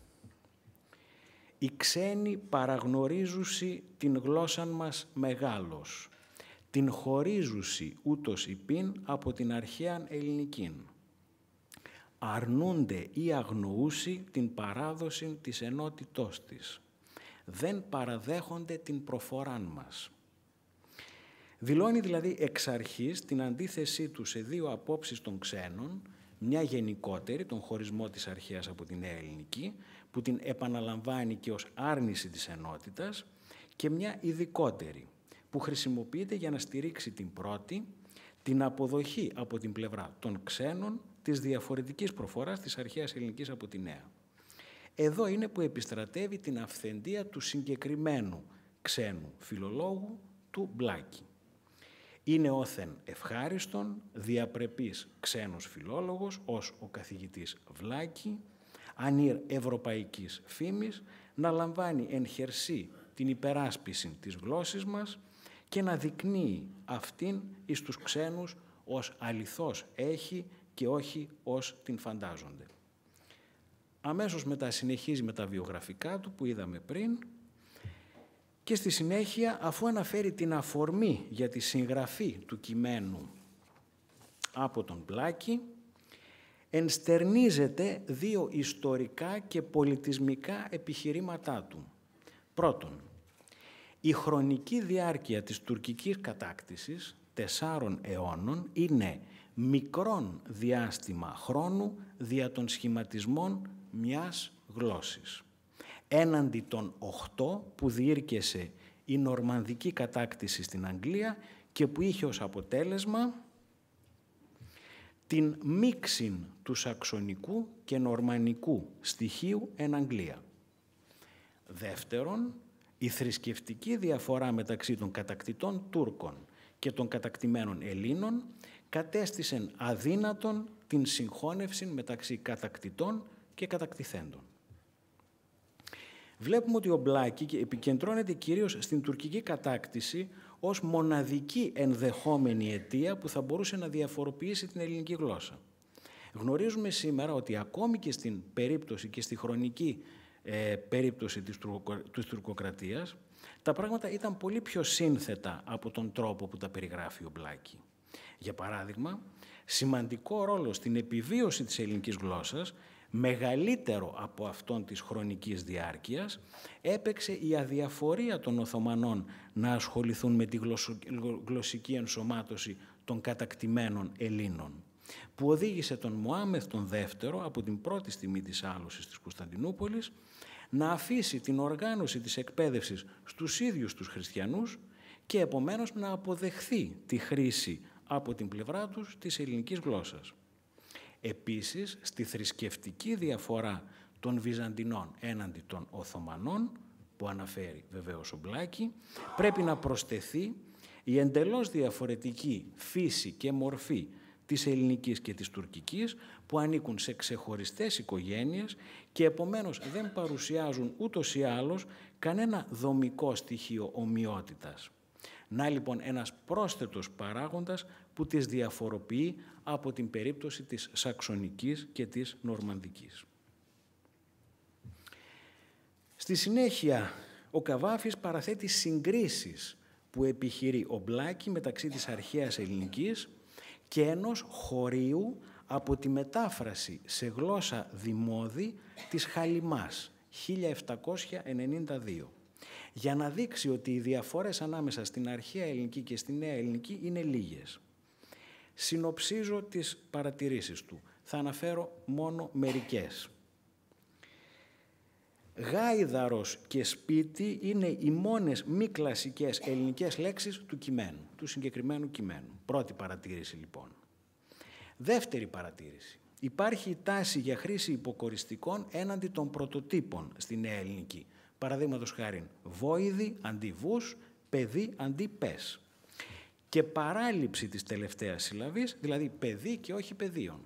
«Οι ξένοι παραγνωρίζουσι την γλώσσαν μας μεγάλος, την χωρίζουσι ούτως υπήν από την αρχαίαν ελληνικήν. Αρνούνται ή αγνοούσι την παράδοση της ενότητός της. Δεν παραδέχονται την προφοράν μας». Δηλώνει δηλαδή εξ αρχής την αντίθεσή του σε δύο απόψεις των ξένων, μια γενικότερη, τον χωρισμό της αρχαίας από τη νέα ελληνική, που την επαναλαμβάνει και ως άρνηση της ενότητας, και μια ειδικότερη, που χρησιμοποιείται για να στηρίξει την πρώτη, την αποδοχή από την πλευρά των ξένων της διαφορετικής προφοράς της αρχαίας ελληνικής από τη νέα. Εδώ είναι που επιστρατεύει την αυθεντία του συγκεκριμένου ξένου φιλολόγου του Μπλάκη. Είναι όθεν ευχάριστον, διαπρεπής ξένος φιλόλογος, ως ο καθηγητής Βλάκη, ανήρ ευρωπαϊκής φήμης, να λαμβάνει εν χερσί την υπεράσπιση της γλώσσης μας και να δεικνύει αυτήν εις τους ξένους ως αληθώς έχει και όχι ως την φαντάζονται. Αμέσως μετά συνεχίζει με τα βιογραφικά του που είδαμε πριν και στη συνέχεια, αφού αναφέρει την αφορμή για τη συγγραφή του κειμένου από τον Μπλάκη, ενστερνίζεται δύο ιστορικά και πολιτισμικά επιχειρήματά του. Πρώτον, η χρονική διάρκεια της τουρκικής κατάκτησης 4 αιώνων είναι μικρόν διάστημα χρόνου δια των σχηματισμών μιας γλώσσης, έναντι των 8 που διήρκεσε η νορμανδική κατάκτηση στην Αγγλία και που είχε ως αποτέλεσμα την μίξιν του σαξονικού και νορμανικού στοιχείου εν Αγγλία. Δεύτερον, η θρησκευτική διαφορά μεταξύ των κατακτητών Τούρκων και των κατακτημένων Ελλήνων κατέστησεν αδύνατον την συγχώνευση μεταξύ κατακτητών και κατακτηθέντων. Βλέπουμε ότι ο Μπλάκη επικεντρώνεται κυρίως στην τουρκική κατάκτηση ως μοναδική ενδεχόμενη αιτία που θα μπορούσε να διαφοροποιήσει την ελληνική γλώσσα. Γνωρίζουμε σήμερα ότι ακόμη και στην περίπτωση και στη χρονική περίπτωση της τουρκοκρατίας, τα πράγματα ήταν πολύ πιο σύνθετα από τον τρόπο που τα περιγράφει ο Μπλάκη. Για παράδειγμα, σημαντικό ρόλο στην επιβίωση της ελληνικής γλώσσας, μεγαλύτερο από αυτόν της χρονικής διάρκειας, έπαιξε η αδιαφορία των Οθωμανών να ασχοληθούν με τη γλωσσική ενσωμάτωση των κατακτημένων Ελλήνων, που οδήγησε τον Μωάμεθ τον Δεύτερο, από την πρώτη στιγμή της άλωσης της Κωνσταντινούπολης, να αφήσει την οργάνωση της εκπαίδευσης στους ίδιους τους χριστιανούς και επομένως να αποδεχθεί τη χρήση από την πλευρά τους της ελληνικής γλώσσας. Επίσης, στη θρησκευτική διαφορά των Βυζαντινών έναντι των Οθωμανών, που αναφέρει βεβαίως ο Μπλάκη, πρέπει να προσθεθεί η εντελώς διαφορετική φύση και μορφή της ελληνικής και της τουρκικής, που ανήκουν σε ξεχωριστές οικογένειες και επομένως δεν παρουσιάζουν ούτως ή άλλως κανένα δομικό στοιχείο ομοιότητας. Να λοιπόν ένας πρόσθετος παράγοντας που τις διαφοροποιεί από την περίπτωση της Σαξονικής και της Νορμανδικής. Στη συνέχεια, ο Καβάφης παραθέτει συγκρίσεις που επιχειρεί ο Μπλάκη μεταξύ της αρχαίας ελληνικής και ενός χωρίου από τη μετάφραση σε γλώσσα δημόδη της Χαλιμάς, 1792, για να δείξει ότι οι διαφορές ανάμεσα στην αρχαία ελληνική και στη νέα ελληνική είναι λίγες. Συνοψίζω τις παρατηρήσεις του. Θα αναφέρω μόνο μερικές. Γάιδαρος και σπίτι είναι οι μόνες μη κλασικές ελληνικές λέξεις του κειμένου, του συγκεκριμένου κειμένου. Πρώτη παρατήρηση λοιπόν. Δεύτερη παρατήρηση. Υπάρχει η τάση για χρήση υποκοριστικών έναντι των πρωτοτύπων στη νέα ελληνική. Παραδείγματος χάριν, βόηδη αντί βους, παιδί αντί πες. Και παράληψη της τελευταίας συλλαβής, δηλαδή παιδί και όχι παιδίον.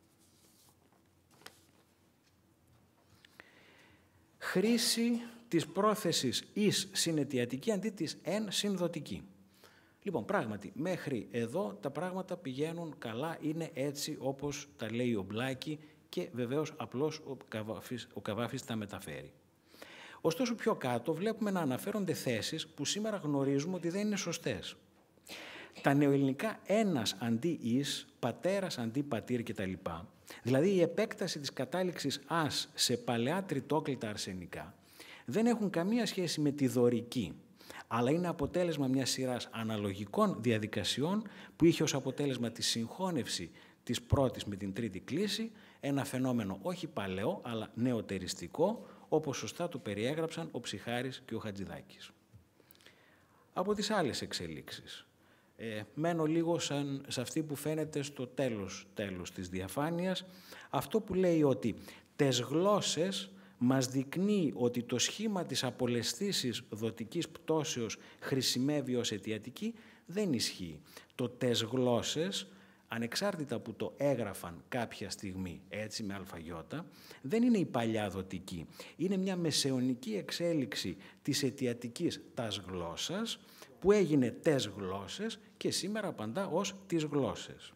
Χρήση της πρόθεσης εις συναιτιατική αντί της εν συνδοτική. Λοιπόν, πράγματι, μέχρι εδώ τα πράγματα πηγαίνουν καλά, είναι έτσι όπως τα λέει ο Μπλάκη και βεβαίως απλώς ο Καβάφης τα μεταφέρει. Ωστόσο, πιο κάτω βλέπουμε να αναφέρονται θέσεις που σήμερα γνωρίζουμε ότι δεν είναι σωστές. Τα νεοελληνικά ένας αντί εις, πατέρας αντί πατήρ κτλ. Δηλαδή η επέκταση της κατάληξης ας σε παλαιά τριτόκλητα αρσενικά δεν έχουν καμία σχέση με τη δωρική, αλλά είναι αποτέλεσμα μιας σειράς αναλογικών διαδικασιών που είχε ως αποτέλεσμα τη συγχώνευση της πρώτης με την τρίτη κλίση, ένα φαινόμενο όχι παλαιό αλλά νεοτεριστικό, όπως σωστά το περιέγραψαν ο Ψιχάρης και ο Χατζηδάκης. Από τις άλλες εξελίξεις, μένω λίγο σε αυτή που φαίνεται στο τέλος της διαφάνειας, αυτό που λέει ότι τες γλώσσες μας δεικνύει ότι το σχήμα της απολεσθήσης δοτικής πτώσεως χρησιμεύει ως αιτιατική, δεν ισχύει. Το τες γλώσσες, ανεξάρτητα που το έγραφαν κάποια στιγμή έτσι με αλφαγιώτα, δεν είναι η παλιά δοτική. Είναι μια μεσαιωνική εξέλιξη της αιτιατικής τας γλώσσας που έγινε τες γλώσσες και σήμερα απαντά ως τις γλώσσες.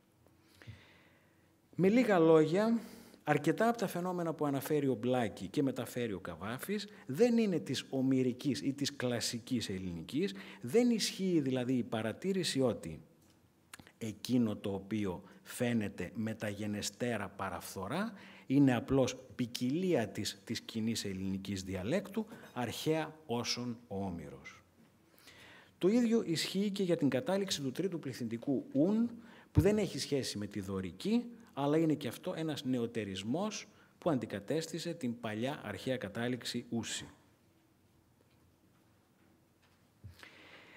Με λίγα λόγια, αρκετά από τα φαινόμενα που αναφέρει ο Μπλάκη και μεταφέρει ο Καβάφης δεν είναι της ομηρικής ή της κλασικής ελληνικής, δεν ισχύει δηλαδή η παρατήρηση ότι εκείνο το οποίο φαίνεται μεταγενεστέρα παραφθορά είναι απλώς ποικιλία της κοινής ελληνικής διαλέκτου, αρχαία όσον ο Όμηρος. Το ίδιο ισχύει και για την κατάληξη του τρίτου πληθυντικού ουν, που δεν έχει σχέση με τη δωρική, αλλά είναι και αυτό ένας νεοτερισμός που αντικατέστησε την παλιά αρχαία κατάληξη ούση.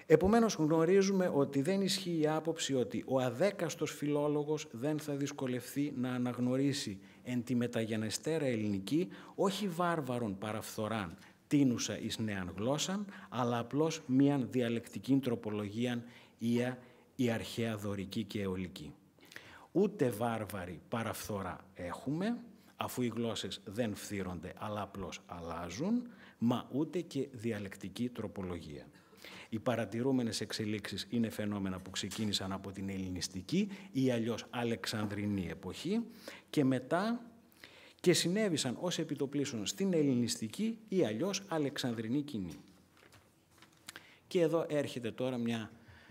Επομένως γνωρίζουμε ότι δεν ισχύει η άποψη ότι ο αδέκαστος φιλόλογος δεν θα δυσκολευθεί να αναγνωρίσει εν τη μεταγενεστέρα ελληνική όχι βάρβαρον παραφθοράν τίνουσα εις νέαν γλώσσαν, αλλά απλώς μίαν διαλεκτικήν τροπολογίαν ία η αρχαία δωρική και αιωλική. Ούτε βάρβαρη παραφθορά έχουμε, αφού οι γλώσσες δεν φθύρονται αλλά απλώς αλλάζουν, μα ούτε και διαλεκτική τροπολογία. Οι παρατηρούμενες εξελίξεις είναι φαινόμενα που ξεκίνησαν από την ελληνιστική ή αλλιώς αλεξανδρινή εποχή και μετά και συνέβησαν ως επιτοπλίστων στην ελληνιστική ή αλλιώς αλεξανδρινή κοινή. Και εδώ έρχεται τώρα μια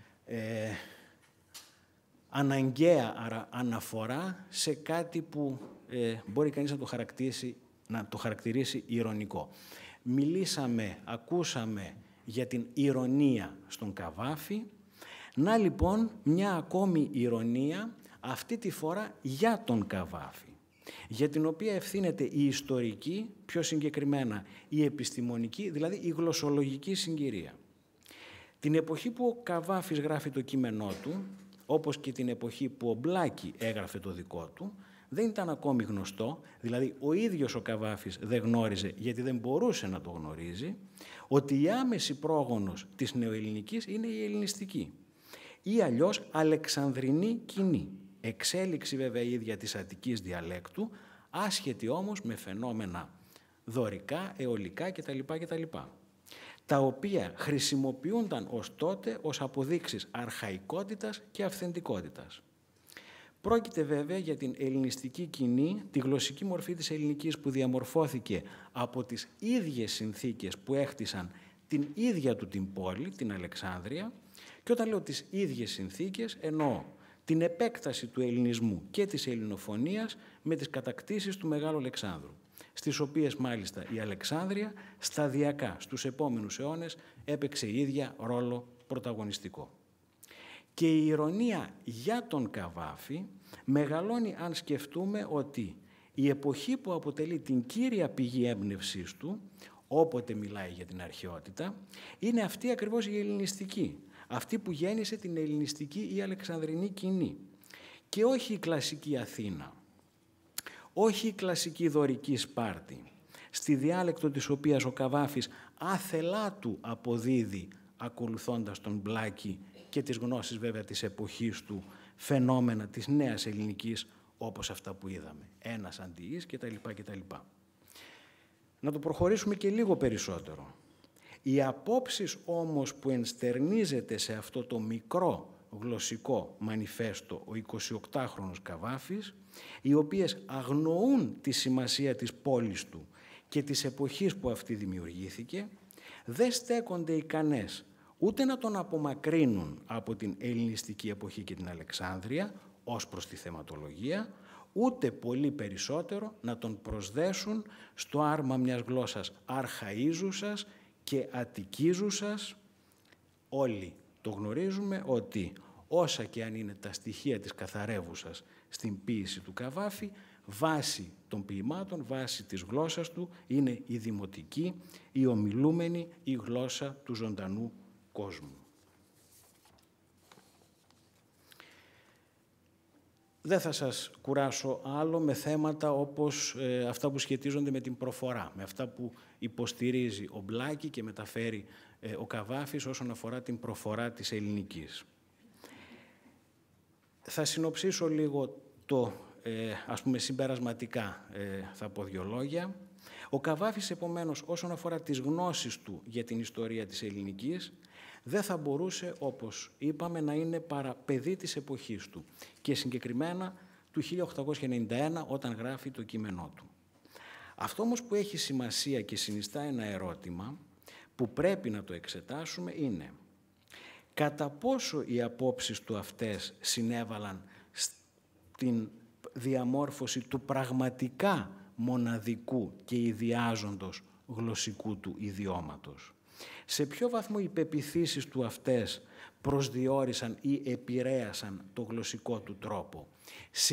αναγκαία αναφορά σε κάτι που μπορεί κανείς να το χαρακτηρίσει ηρωνικό. Ακούσαμε για την ηρωνία στον Καβάφη. Να λοιπόν μια ακόμη ηρωνία, αυτή τη φορά για τον Καβάφη, για την οποία ευθύνεται η ιστορική, πιο συγκεκριμένα η επιστημονική, δηλαδή η γλωσσολογική συγκυρία. Την εποχή που ο Καβάφης γράφει το κείμενό του, όπως και την εποχή που ο Μπλάκη έγραφε το δικό του, δεν ήταν ακόμη γνωστό, δηλαδή ο ίδιος ο Καβάφης δεν γνώριζε, γιατί δεν μπορούσε να το γνωρίζει, ότι η άμεση πρόγονος της νεοελληνικής είναι η ελληνιστική ή αλλιώς αλεξανδρινή κοινή. Εξέλιξη βέβαια η ίδια της αττικής διαλέκτου, άσχετη όμως με φαινόμενα δωρικά, αιωλικά κτλ. Τα οποία χρησιμοποιούνταν ως τότε ως αποδείξεις αρχαϊκότητας και αυθεντικότητας. Πρόκειται βέβαια για την ελληνιστική κοινή, τη γλωσσική μορφή της ελληνικής που διαμορφώθηκε από τις ίδιες συνθήκες που έχτισαν την ίδια του την πόλη, την Αλεξάνδρεια, και όταν λέω τις ίδιες συνθήκες εννοώ την επέκταση του ελληνισμού και της ελληνοφωνίας με τις κατακτήσεις του Μεγάλου Αλεξάνδρου, στις οποίες μάλιστα η Αλεξάνδρεια σταδιακά στους επόμενους αιώνες έπαιξε η ίδια ρόλο πρωταγωνιστικό. Και η ηρωνία για τον Καβάφη μεγαλώνει αν σκεφτούμε ότι η εποχή που αποτελεί την κύρια πηγή έμπνευσής του, όποτε μιλάει για την αρχαιότητα, είναι αυτή ακριβώς η ελληνιστική, αυτή που γέννησε την ελληνιστική ή αλεξανδρινή κοινή. Και όχι η κλασική Αθήνα, όχι η κλασική δωρική Σπάρτη, στη διάλεκτο της οποίας ο Καβάφης άθελά του αποδίδει, ακολουθώντας τον Μπλάκη και τις γνώσεις βέβαια της εποχής του, φαινόμενα της νέας ελληνικής, όπως αυτά που είδαμε, ένας αντιής κτλ. Να το προχωρήσουμε και λίγο περισσότερο. Οι απόψεις όμως που ενστερνίζεται σε αυτό το μικρό γλωσσικό μανιφέστο ο 28χρονος Καβάφης, οι οποίες αγνοούν τη σημασία της πόλης του και της εποχής που αυτή δημιουργήθηκε, δεν στέκονται ικανές ούτε να τον απομακρύνουν από την ελληνιστική εποχή και την Αλεξάνδρεια ως προς τη θεματολογία, ούτε πολύ περισσότερο να τον προσδέσουν στο άρμα μιας γλώσσας αρχαΐζουσας και αττικίζουσας. Όλοι το γνωρίζουμε ότι όσα και αν είναι τα στοιχεία της καθαρεύουσας στην ποίηση του Καβάφη, βάση των ποιημάτων, βάση της γλώσσας του είναι η δημοτική, η ομιλούμενη, η γλώσσα του ζωντανού κόσμου. Δεν θα σας κουράσω άλλο με θέματα όπως αυτά που σχετίζονται με την προφορά, με αυτά που υποστηρίζει ο Μπλάκη και μεταφέρει ο Καβάφης όσον αφορά την προφορά της ελληνικής. Θα συνοψίσω λίγο ας πούμε συμπερασματικά θα πω δύο λόγια. Ο Καβάφης επομένως όσον αφορά τις γνώσεις του για την ιστορία της ελληνικής δεν θα μπορούσε, όπως είπαμε, να είναι παρά παιδί της εποχής του και συγκεκριμένα του 1891 όταν γράφει το κείμενό του. Αυτό όμως που έχει σημασία και συνιστά ένα ερώτημα που πρέπει να το εξετάσουμε είναι κατά πόσο οι απόψεις του αυτές συνέβαλαν στην διαμόρφωση του πραγματικά μοναδικού και ιδιάζοντος γλωσσικού του ιδιώματος. Σε ποιο βαθμό οι πεποιθήσεις του αυτές προσδιορίσαν ή επηρέασαν το γλωσσικό του τρόπο.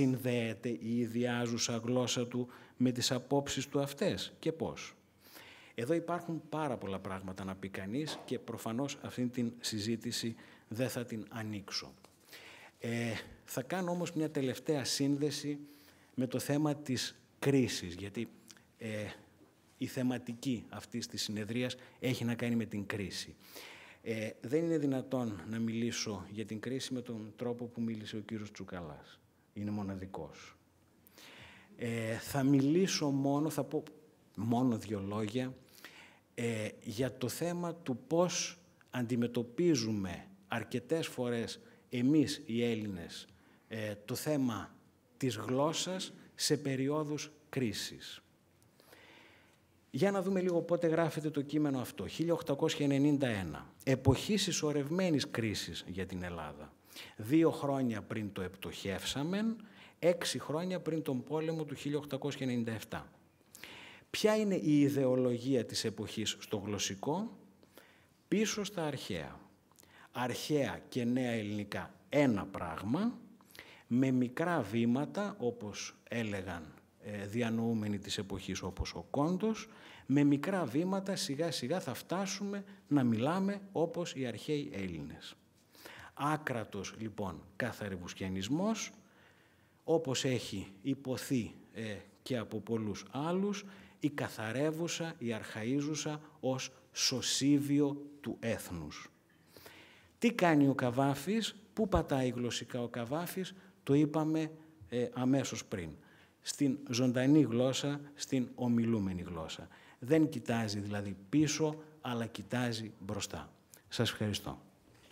Συνδέεται η ιδιάζουσα γλώσσα του με τις απόψεις του αυτές και πώς. Εδώ υπάρχουν πάρα πολλά πράγματα να πει κανείς και προφανώς αυτή την συζήτηση δεν θα την ανοίξω. Θα κάνω όμως μια τελευταία σύνδεση με το θέμα της κρίσης, γιατί η θεματική αυτής της συνεδρίας έχει να κάνει με την κρίση. Δεν είναι δυνατόν να μιλήσω για την κρίση με τον τρόπο που μίλησε ο κύριος Τσουκαλάς. Είναι μοναδικός. Θα μιλήσω μόνο, θα πω μόνο 2 λόγια για το θέμα του πώς αντιμετωπίζουμε αρκετές φορές εμείς οι Έλληνες το θέμα της γλώσσας σε περιόδους κρίσης. Για να δούμε λίγο πότε γράφεται το κείμενο αυτό. 1891. Εποχή συσσωρευμένης κρίσης για την Ελλάδα. 2 χρόνια πριν το επτοχεύσαμεν, 6 χρόνια πριν τον πόλεμο του 1897. Ποια είναι η ιδεολογία της εποχής στο γλωσσικό? Πίσω στα αρχαία. Αρχαία και νέα ελληνικά ένα πράγμα, με μικρά βήματα, όπως έλεγαν διανοούμενοι της εποχής όπως ο Κόντος, με μικρά βήματα σιγά σιγά θα φτάσουμε να μιλάμε όπως οι αρχαίοι Έλληνες. Άκρατος λοιπόν καθαρευουσκιανισμός, όπως έχει υποθεί και από πολλούς άλλους, η καθαρεύουσα, η αρχαΐζουσα ως σωσίβιο του έθνους. Τι κάνει ο Καβάφης, πού πατάει γλωσσικά ο Καβάφης, το είπαμε αμέσως πριν. Στην ζωντανή γλώσσα, στην ομιλούμενη γλώσσα. Δεν κοιτάζει δηλαδή πίσω, αλλά κοιτάζει μπροστά. Σας ευχαριστώ.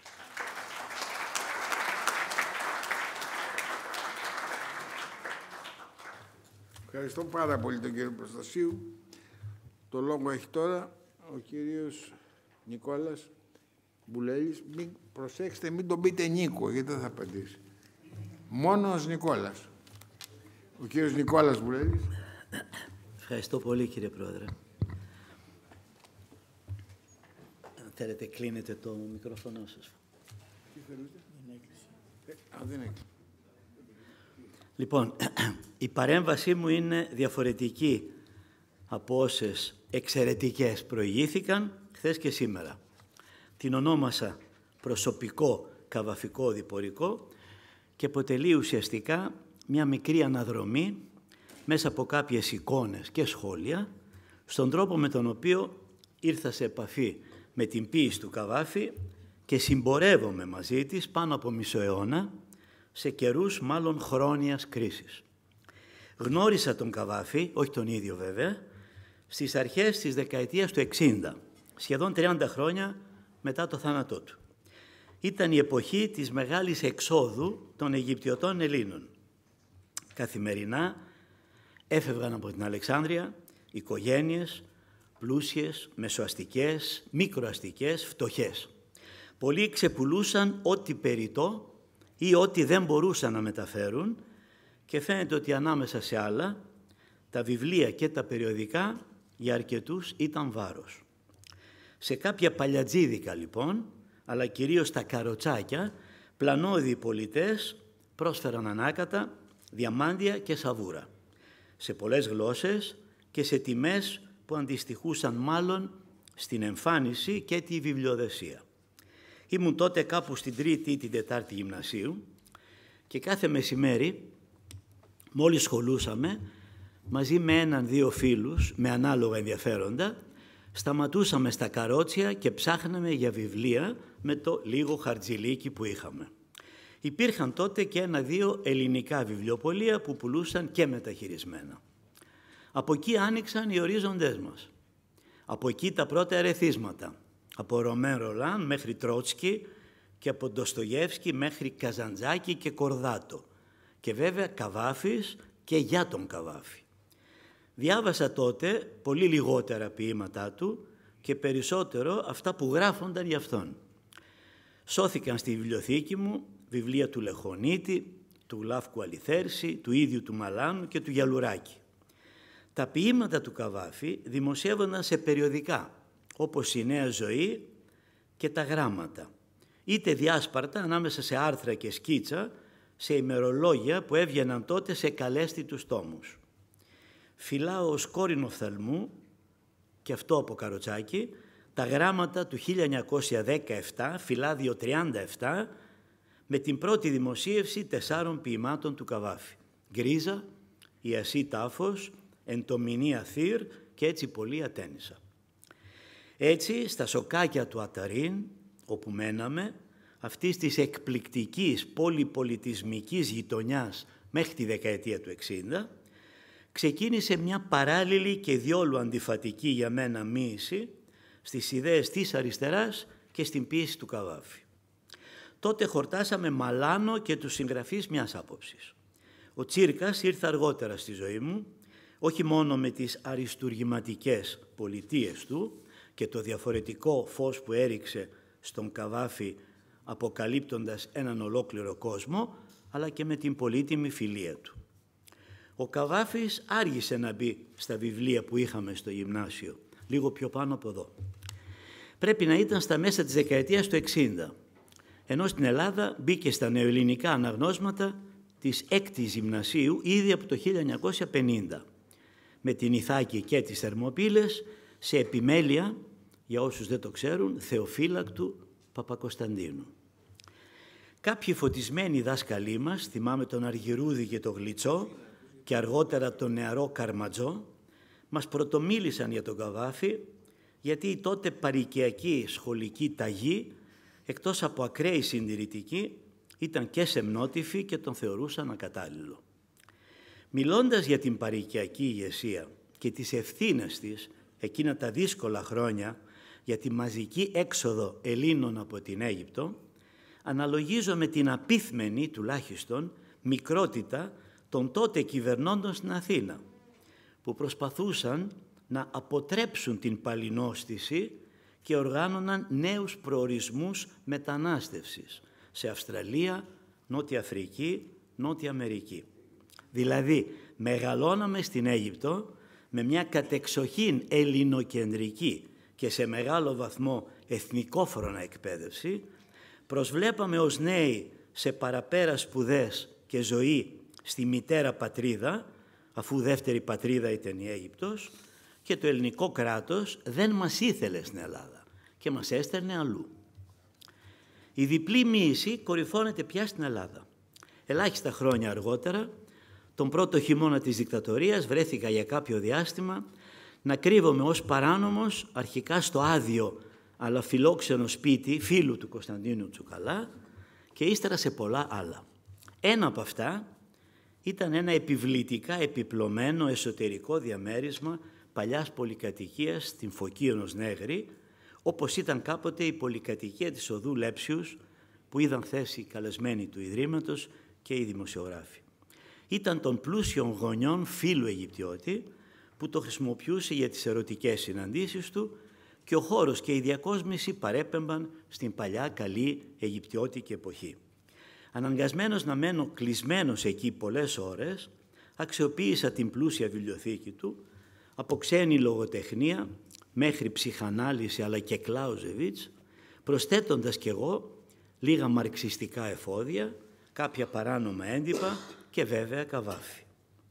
Ευχαριστώ πάρα πολύ τον κύριο Προστασίου. Το λόγο έχει τώρα ο κύριος Νικόλας Μπουλέλης. Προσέξτε, μην τον πείτε Νίκο, γιατί δεν θα απαντήσει. Μόνος Νικόλας. Ο κύριος Νικόλας Μπουλέλης. Ευχαριστώ πολύ, κύριε Πρόεδρε. Αν θέλετε, κλείνετε το μικρόφωνο σας. Τι θέλετε? Δεν έκλεισε. Λοιπόν, η παρέμβασή μου είναι διαφορετική από όσες εξαιρετικές προηγήθηκαν χθες και σήμερα. Την ονόμασα προσωπικό καβαφικό διπορικό και αποτελεί ουσιαστικά μια μικρή αναδρομή μέσα από κάποιες εικόνες και σχόλια στον τρόπο με τον οποίο ήρθα σε επαφή με την ποίηση του Καβάφη και συμπορεύομαι μαζί της πάνω από μισό αιώνα σε καιρούς μάλλον χρόνιας κρίσης. Γνώρισα τον Καβάφη, όχι τον ίδιο βέβαια, στις αρχές της δεκαετίας του 60, σχεδόν 30 χρόνια μετά το θάνατό του. Ήταν η εποχή της μεγάλης εξόδου των Αιγυπτιωτών Ελλήνων. Καθημερινά έφευγαν από την Αλεξάνδρεια οικογένειες πλούσιες, μεσοαστικές, μικροαστικές, φτωχές. Πολλοί ξεπουλούσαν ό,τι περιττό ή ό,τι δεν μπορούσαν να μεταφέρουν και φαίνεται ότι ανάμεσα σε άλλα τα βιβλία και τα περιοδικά για αρκετούς ήταν βάρος. Σε κάποια παλιατζίδικα λοιπόν, αλλά κυρίως τα καροτσάκια, πλανόδιοι πολιτές πρόσφεραν ανάκατα διαμάντια και σαβούρα, σε πολλές γλώσσες και σε τιμές που αντιστοιχούσαν μάλλον στην εμφάνιση και τη βιβλιοδεσία. Ήμουν τότε κάπου στην 3η ή την 4η γυμνασίου και κάθε μεσημέρι, μόλις σχολούσαμε, μαζί με 1-2 φίλους με ανάλογα ενδιαφέροντα, σταματούσαμε στα καρότσια και ψάχναμε για βιβλία με το λίγο χαρτζηλίκι που είχαμε. Υπήρχαν τότε και 1-2 ελληνικά βιβλιοπωλεία που πουλούσαν και μεταχειρισμένα. Από εκεί άνοιξαν οι ορίζοντές μας. Από εκεί τα πρώτα ερεθίσματα. Από Ρωμέν Ρολάν μέχρι Τρότσκι και από Ντοστογεύσκι μέχρι Καζαντζάκη και Κορδάτο. Και βέβαια Καβάφης και για τον Καβάφη. Διάβασα τότε πολύ λιγότερα ποίηματά του και περισσότερο αυτά που γράφονταν για αυτόν. Σώθηκαν στη βιβλιοθήκη μου βιβλία του Λεχονίτη, του Λάφκου Αλιθέρση, του ίδιου του Μαλάνου και του Γιαλουράκη. Τα ποίηματα του Καβάφη δημοσιεύονταν σε περιοδικά, όπως η Νέα Ζωή και τα Γράμματα, είτε διάσπαρτα ανάμεσα σε άρθρα και σκίτσα, σε ημερολόγια που έβγαιναν τότε σε καλέσθητους τόμους. Φυλάω ως κόρην οφθαλμού και αυτό από Καροτσάκη, τα γράμματα του 1917, φυλάδιο 37, με την πρώτη δημοσίευση 4 ποιημάτων του Καβάφη. Γκρίζα, η Ασή Τάφος, Εντομηνία Θύρ και έτσι πολύ Ατένισα. Έτσι, στα σοκάκια του Αταρίν, όπου μέναμε, αυτής της εκπληκτικής πολυπολιτισμικής γειτονιάς μέχρι τη δεκαετία του 60, ξεκίνησε μια παράλληλη και διόλου αντιφατική για μένα μοίηση στις ιδέες της αριστεράς και στην πίεση του Καβάφη. Τότε χορτάσαμε Μαλάνο και τους συγγραφείς μιας άποψης. Ο Τσίρκας ήρθε αργότερα στη ζωή μου, όχι μόνο με τις αριστουργηματικές πολιτείες του και το διαφορετικό φως που έριξε στον Καβάφη αποκαλύπτοντας έναν ολόκληρο κόσμο, αλλά και με την πολύτιμη φιλία του. Ο Καβάφης άργησε να μπει στα βιβλία που είχαμε στο γυμνάσιο, λίγο πιο πάνω από εδώ. Πρέπει να ήταν στα μέσα της δεκαετίας του 60, ενώ στην Ελλάδα μπήκε στα νεοελληνικά αναγνώσματα της 6ης γυμνασίου ήδη από το 1950, με την Ιθάκη και τις Θερμοπύλες σε επιμέλεια, για όσους δεν το ξέρουν, Θεοφύλακτου Παπακοσταντίνου. Κάποιοι φωτισμένοι δάσκαλοι μας, θυμάμαι τον Αργυρούδη και τον Γλιτσό και αργότερα τον νεαρό Καρματζό, μας πρωτομίλησαν για τον Καβάφη, γιατί η τότε παροικιακή σχολική ταγή, εκτός από ακραίη συντηρητική, ήταν και σεμνότυφη και τον θεωρούσαν ακατάλληλο. Μιλώντας για την παροικιακή ηγεσία και τις ευθύνες της εκείνα τα δύσκολα χρόνια για τη μαζική έξοδο Ελλήνων από την Αίγυπτο, αναλογίζω με την απίθμενη τουλάχιστον μικρότητα των τότε κυβερνώντων στην Αθήνα, που προσπαθούσαν να αποτρέψουν την παλινόστηση και οργάνωναν νέους προορισμούς μετανάστευσης σε Αυστραλία, Νότια Αφρική, Νότια Αμερική. Δηλαδή, μεγαλώναμε στην Αίγυπτο με μια κατεξοχήν ελληνοκεντρική και σε μεγάλο βαθμό εθνικόφρονα εκπαίδευση, προσβλέπαμε ως νέοι σε παραπέρα σπουδές και ζωή στη μητέρα πατρίδα, αφού δεύτερη πατρίδα ήταν η Αίγυπτος, και το ελληνικό κράτος δεν μας ήθελε στην Ελλάδα και μας έστελνε αλλού. Η διπλή μοίηση κορυφώνεται πια στην Ελλάδα. Ελάχιστα χρόνια αργότερα, τον πρώτο χειμώνα της δικτατορίας, βρέθηκα για κάποιο διάστημα να κρύβομαι ως παράνομος αρχικά στο άδειο αλλά φιλόξενο σπίτι φίλου του Κωνσταντίνου Τσουκαλά και ύστερα σε πολλά άλλα. Ένα από αυτά ήταν ένα επιβλητικά επιπλωμένο εσωτερικό διαμέρισμα παλιάς πολυκατοικίας στην Φωκίωνος Νέγρη, όπως ήταν κάποτε η πολυκατοικία της οδού Λέψιους που είδαν θέση καλεσμένοι του Ιδρύματος και οι δημοσιογράφοι. Ήταν των πλούσιων γονιών φίλου Αιγυπτιώτη που το χρησιμοποιούσε για τις ερωτικές συναντήσεις του και ο χώρος και η διακόσμηση παρέπεμπαν στην παλιά καλή Αιγυπτιώτικη εποχή. Αναγκασμένος να μένω κλεισμένος εκεί πολλές ώρες, αξιοποίησα την πλούσια βιβλιοθήκη του, από ξένη λογοτεχνία μέχρι ψυχανάλυση αλλά και Κλάουζεβιτς, προσθέτοντας κι εγώ λίγα μαρξιστικά εφόδια, κάποια παράνομα έντυπα και βέβαια Καβάφη.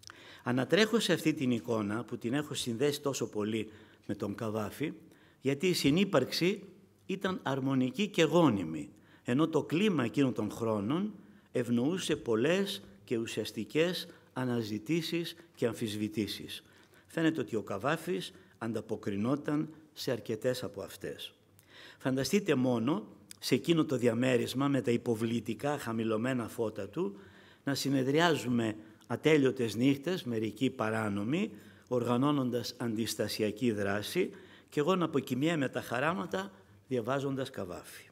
Ανατρέχω σε αυτή την εικόνα που την έχω συνδέσει τόσο πολύ με τον Καβάφη, γιατί η συνύπαρξη ήταν αρμονική και γόνιμη, ενώ το κλίμα εκείνων των χρόνων ευνοούσε πολλές και ουσιαστικές αναζητήσεις και αμφισβητήσεις. Φαίνεται ότι ο Καβάφης ανταποκρινόταν σε αρκετές από αυτές. Φανταστείτε μόνο σε εκείνο το διαμέρισμα με τα υποβλητικά χαμηλωμένα φώτα του να συνεδριάζουμε ατέλειωτες νύχτες, μερικοί παράνομοι, οργανώνοντας αντιστασιακή δράση και εγώ να αποκοιμιέμαι τα χαράματα διαβάζοντας Καβάφη.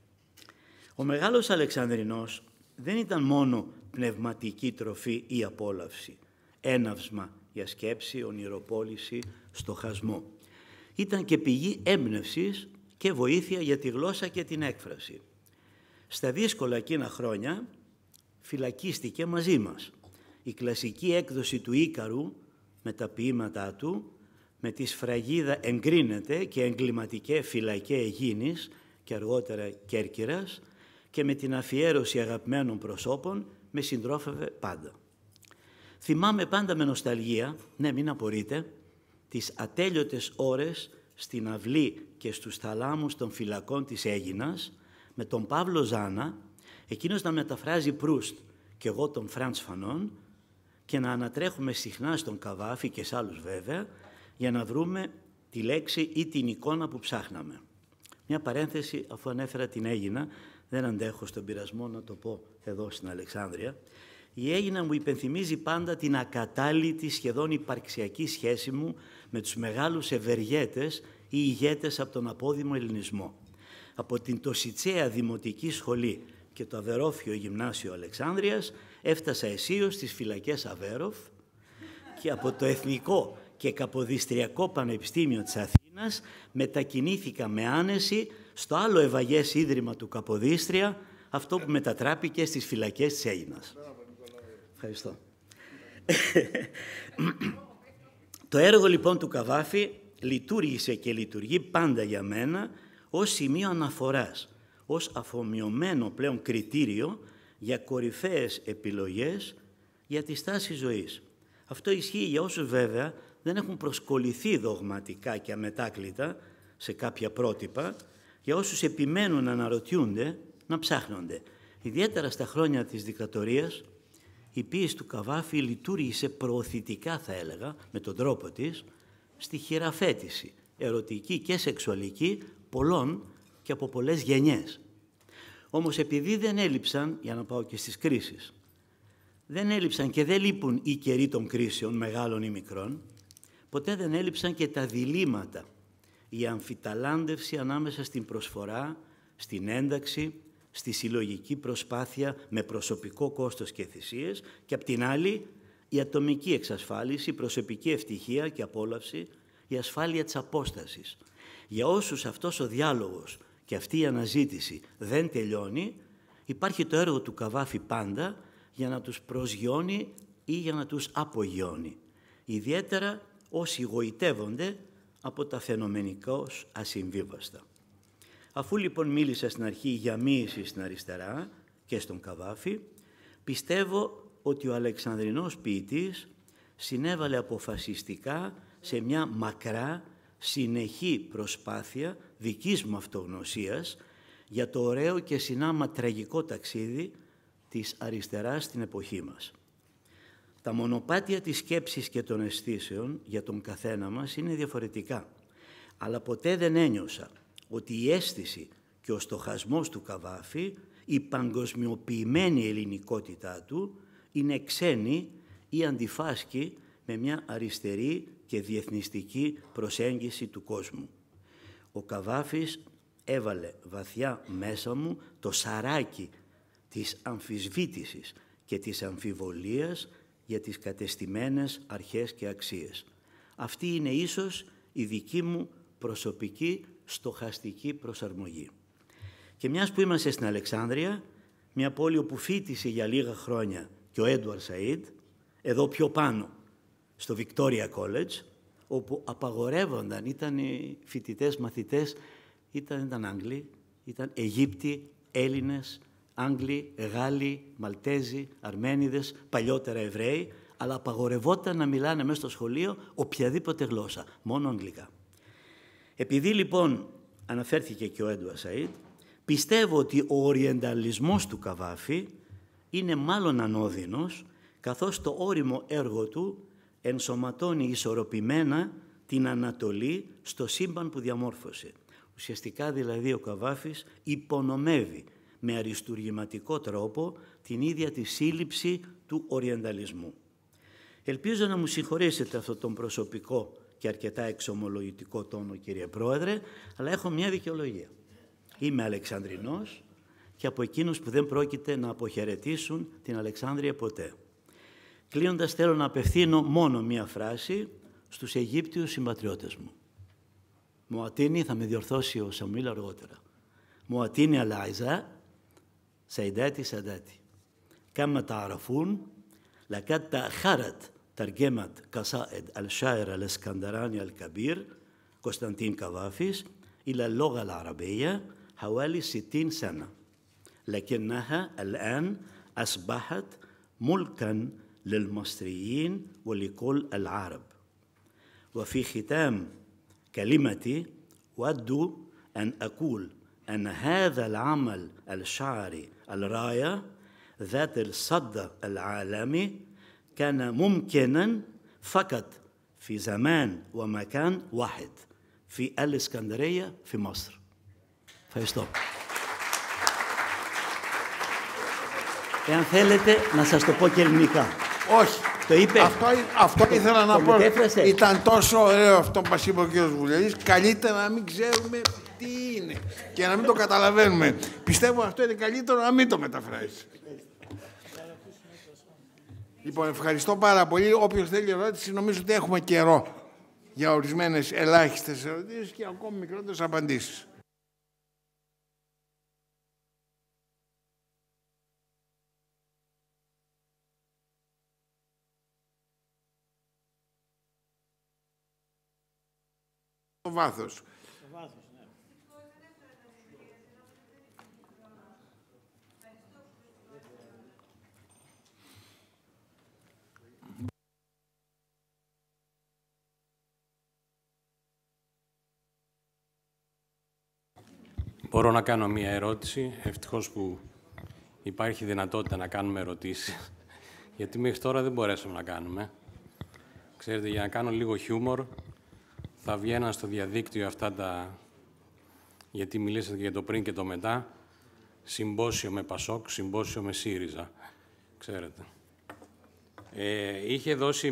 Ο μεγάλος Αλεξανδρινός δεν ήταν μόνο πνευματική τροφή ή απόλαυση, έναυσμα για σκέψη, ονειροπόληση, στοχασμό. Ήταν και πηγή έμπνευσης και βοήθεια για τη γλώσσα και την έκφραση. Στα δύσκολα εκείνα χρόνια φυλακίστηκε μαζί μας. Η κλασική έκδοση του Ίκαρου με τα ποίηματά του, με τη σφραγίδα «Εγκρίνεται» και «Εγκληματικέ φυλακέ Αιγίνης» και αργότερα Κέρκυρας και με την αφιέρωση αγαπημένων προσώπων με συντρόφευε πάντα. Θυμάμαι πάντα με νοσταλγία, ναι μην απορείτε, τις ατέλειωτες ώρες στην αυλή και στους θαλάμους των φυλακών της Αίγινας, με τον Παύλο Ζάνα, εκείνος να μεταφράζει Προύστ και εγώ τον Φραντς Φανών, και να ανατρέχουμε συχνά στον Καβάφη και σε άλλους βέβαια, για να βρούμε τη λέξη ή την εικόνα που ψάχναμε. Μια παρένθεση, αφού ανέφερα την Αίγινα, δεν αντέχω στον πειρασμό να το πω εδώ στην Αλεξάνδρεια. Η Αίγινα μου υπενθυμίζει πάντα την ακατάλητη, σχεδόν υπαρξιακή σχέση μου με τους μεγάλους ευεργέτες ή ηγέτες από τον απόδημο ελληνισμό. Από την Τοσιτσαία Δημοτική Σχολή και το Αβερόφιο Γυμνάσιο Αλεξάνδρειας έφτασα αισίως στις φυλακές Αβέροφ, και από το Εθνικό και Καποδιστριακό Πανεπιστήμιο της Αθήνας μετακινήθηκα με άνεση στο άλλο ευαγές ίδρυμα του Καποδίστρια, αυτό που μετατράπηκε στις φυλακές της Αίγινας. Ευχαριστώ. Το έργο λοιπόν του Καβάφη λειτουργήσε και λειτουργεί πάντα για μένα ως σημείο αναφοράς, ως αφομοιωμένο πλέον κριτήριο για κορυφαίες επιλογές για τη στάση ζωής. Αυτό ισχύει για όσους βέβαια δεν έχουν προσκολληθεί δογματικά και αμετάκλητα σε κάποια πρότυπα, για όσους επιμένουν να αναρωτιούνται, να ψάχνονται. Ιδιαίτερα στα χρόνια της δικτατορίας, η ποίηση του Καβάφη λειτουργήσε προωθητικά, θα έλεγα, με τον τρόπο της, στη χειραφέτηση, ερωτική και σεξουαλική, πολλών και από πολλές γενιές. Όμως επειδή δεν έλειψαν, για να πάω και στις κρίσεις, δεν έλειψαν και δεν λείπουν οι καιροί των κρίσεων, μεγάλων ή μικρών, ποτέ δεν έλειψαν και τα διλήμματα, η αμφιταλάντευση ανάμεσα στην προσφορά, στην ένταξη, στη συλλογική προσπάθεια με προσωπικό κόστος και θυσίες, και απ' την άλλη η ατομική εξασφάλιση, η προσωπική ευτυχία και απόλαυση, η ασφάλεια της απόστασης. Για όσους αυτός ο διάλογος και αυτή η αναζήτηση δεν τελειώνει, υπάρχει το έργο του Καβάφη πάντα για να τους προσγειώνει ή για να τους απογειώνει. Ιδιαίτερα όσοι γοητεύονται από τα φαινομενικώς ασυμβίβαστα. Αφού λοιπόν μίλησα στην αρχή για μοίηση στην αριστερά και στον Καβάφη, πιστεύω ότι ο Αλεξανδρινός ποιητής συνέβαλε αποφασιστικά σε μια μακρά, συνεχή προσπάθεια δικής μου αυτογνωσίας για το ωραίο και συνάμα τραγικό ταξίδι της αριστεράς στην εποχή μας. Τα μονοπάτια της σκέψης και των αισθήσεων για τον καθένα μας είναι διαφορετικά, αλλά ποτέ δεν ένιωσα ότι η αίσθηση και ο στοχασμός του Καβάφη, η παγκοσμιοποιημένη ελληνικότητά του, είναι ξένη ή αντιφάσκει με μια αριστερή και διεθνιστική προσέγγιση του κόσμου. Ο Καβάφης έβαλε βαθιά μέσα μου το σαράκι της αμφισβήτησης και της αμφιβολίας για τις κατεστημένες αρχές και αξίες. Αυτή είναι ίσως η δική μου προσωπική στοχαστική προσαρμογή. Και μιας που είμαστε στην Αλεξάνδρεια, μια πόλη όπου φοίτησε για λίγα χρόνια και ο Έντουαρντ Σαΐντ, εδώ πιο πάνω, στο Victoria College, όπου απαγορεύονταν, ήταν οι φοιτητές, μαθητές, ήταν Άγγλοι, ήταν Αιγύπτιοι, Έλληνες, Άγγλοι, Γάλλοι, Μαλτέζοι, Αρμένιδες, παλιότερα Εβραίοι, αλλά απαγορευόταν να μιλάνε μέσα στο σχολείο οποιαδήποτε γλώσσα, μόνο αγγλικά. Επειδή λοιπόν αναφέρθηκε και ο Έντουαρντ Σαΐντ, πιστεύω ότι ο οριενταλισμός του Καβάφη είναι μάλλον ανώδυνος, καθώς το ώριμο έργο του ενσωματώνει ισορροπημένα την Ανατολή στο σύμπαν που διαμόρφωσε. Ουσιαστικά δηλαδή ο Καβάφης υπονομεύει με αριστουργηματικό τρόπο την ίδια τη σύλληψη του οριενταλισμού. Ελπίζω να μου συγχωρήσετε αυτόν τον προσωπικό και αρκετά εξομολογητικό τόνο, κύριε Πρόεδρε, αλλά έχω μια δικαιολογία. Είμαι Αλεξανδρινός και από εκείνους που δεν πρόκειται να αποχαιρετήσουν την Αλεξάνδρεια ποτέ. Κλείνοντας, θέλω να απευθύνω μόνο μία φράση στους Αιγύπτιους συμπατριώτες μου. Μουατίνι, θα με διορθώσει ο Σαμίλ αργότερα. Μουατίνι αλάιζα, سيداتي ساداتي كما تعرفون لقد تأخرت ترجمة قصائد الشاعر الإسكندراني الكبير قسطنطين كافافيس إلى اللغة العربية حوالي 60 سنة، لكنها الآن أصبحت ملكاً للمصريين ولكل العرب. وفي ختام كلمتي أود أن أقول أن هذا العمل الشعري الراية ذات الصدى العالمي كان ممكنا فقط في زمان ومكان واحد في الإسكندرية في مصر. Ευχαριστώ. Εάν θέλετε να σας το πω και ελληνικά. Όχι. Το είπε. Αυτό ήθελα να πω. Μετέφρασε. Ήταν τόσο ωραίο αυτό που μας είπε ο κ. Βουλιαρής. Καλύτερα να μην ξέρουμε τι είναι και να μην το καταλαβαίνουμε. Πιστεύω αυτό είναι καλύτερο να μην το μεταφράσει. Λοιπόν, ευχαριστώ πάρα πολύ. Όποιος θέλει ερώτηση, νομίζω ότι έχουμε καιρό για ορισμένες ελάχιστες ερωτήσεις και ακόμη μικρότερες απαντήσεις. Το βάθος. Μπορώ να κάνω μία ερώτηση, ευτυχώς που υπάρχει δυνατότητα να κάνουμε ερωτήσεις, γιατί μέχρι τώρα δεν μπορέσαμε να κάνουμε. Ξέρετε, για να κάνω λίγο χιούμορ, θα βγαίναν στο διαδίκτυο αυτά τα, γιατί μιλήσατε για το πριν και το μετά, συμπόσιο με Πασόκ, συμπόσιο με ΣΥΡΙΖΑ, ξέρετε. Είχε δώσει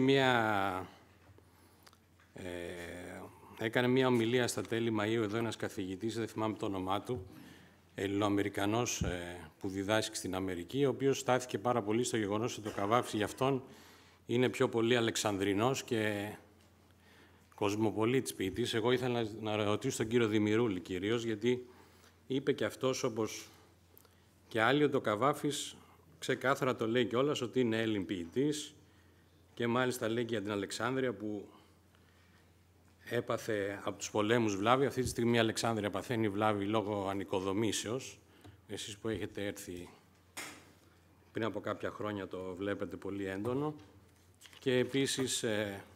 έκανε μία ομιλία στα τέλη Μαΐου εδώ ένας καθηγητής, δεν θυμάμαι το όνομά του, Ελληνοαμερικανός που διδάσκει στην Αμερική, ο οποίος στάθηκε πάρα πολύ στο γεγονός ότι το Καβάφης για αυτόν είναι πιο πολύ Αλεξανδρινός και κοσμοπολίτης ποιητής. Εγώ ήθελα να ρωτήσω τον κύριο Δημηρούλη κυρίως, γιατί είπε και αυτός, όπως και άλλοι, ότι ο Καβάφης ξεκάθαρα το λέει κιόλας ότι είναι Έλλην ποιητής και μάλιστα λέει και για την Αλεξάνδρεια που έπαθε από τους πολέμους βλάβη. Αυτή τη στιγμή η Αλεξάνδρεια παθαίνει βλάβη λόγω ανοικοδομήσεως. Εσείς που έχετε έρθει πριν από κάποια χρόνια το βλέπετε πολύ έντονο. Και επίσης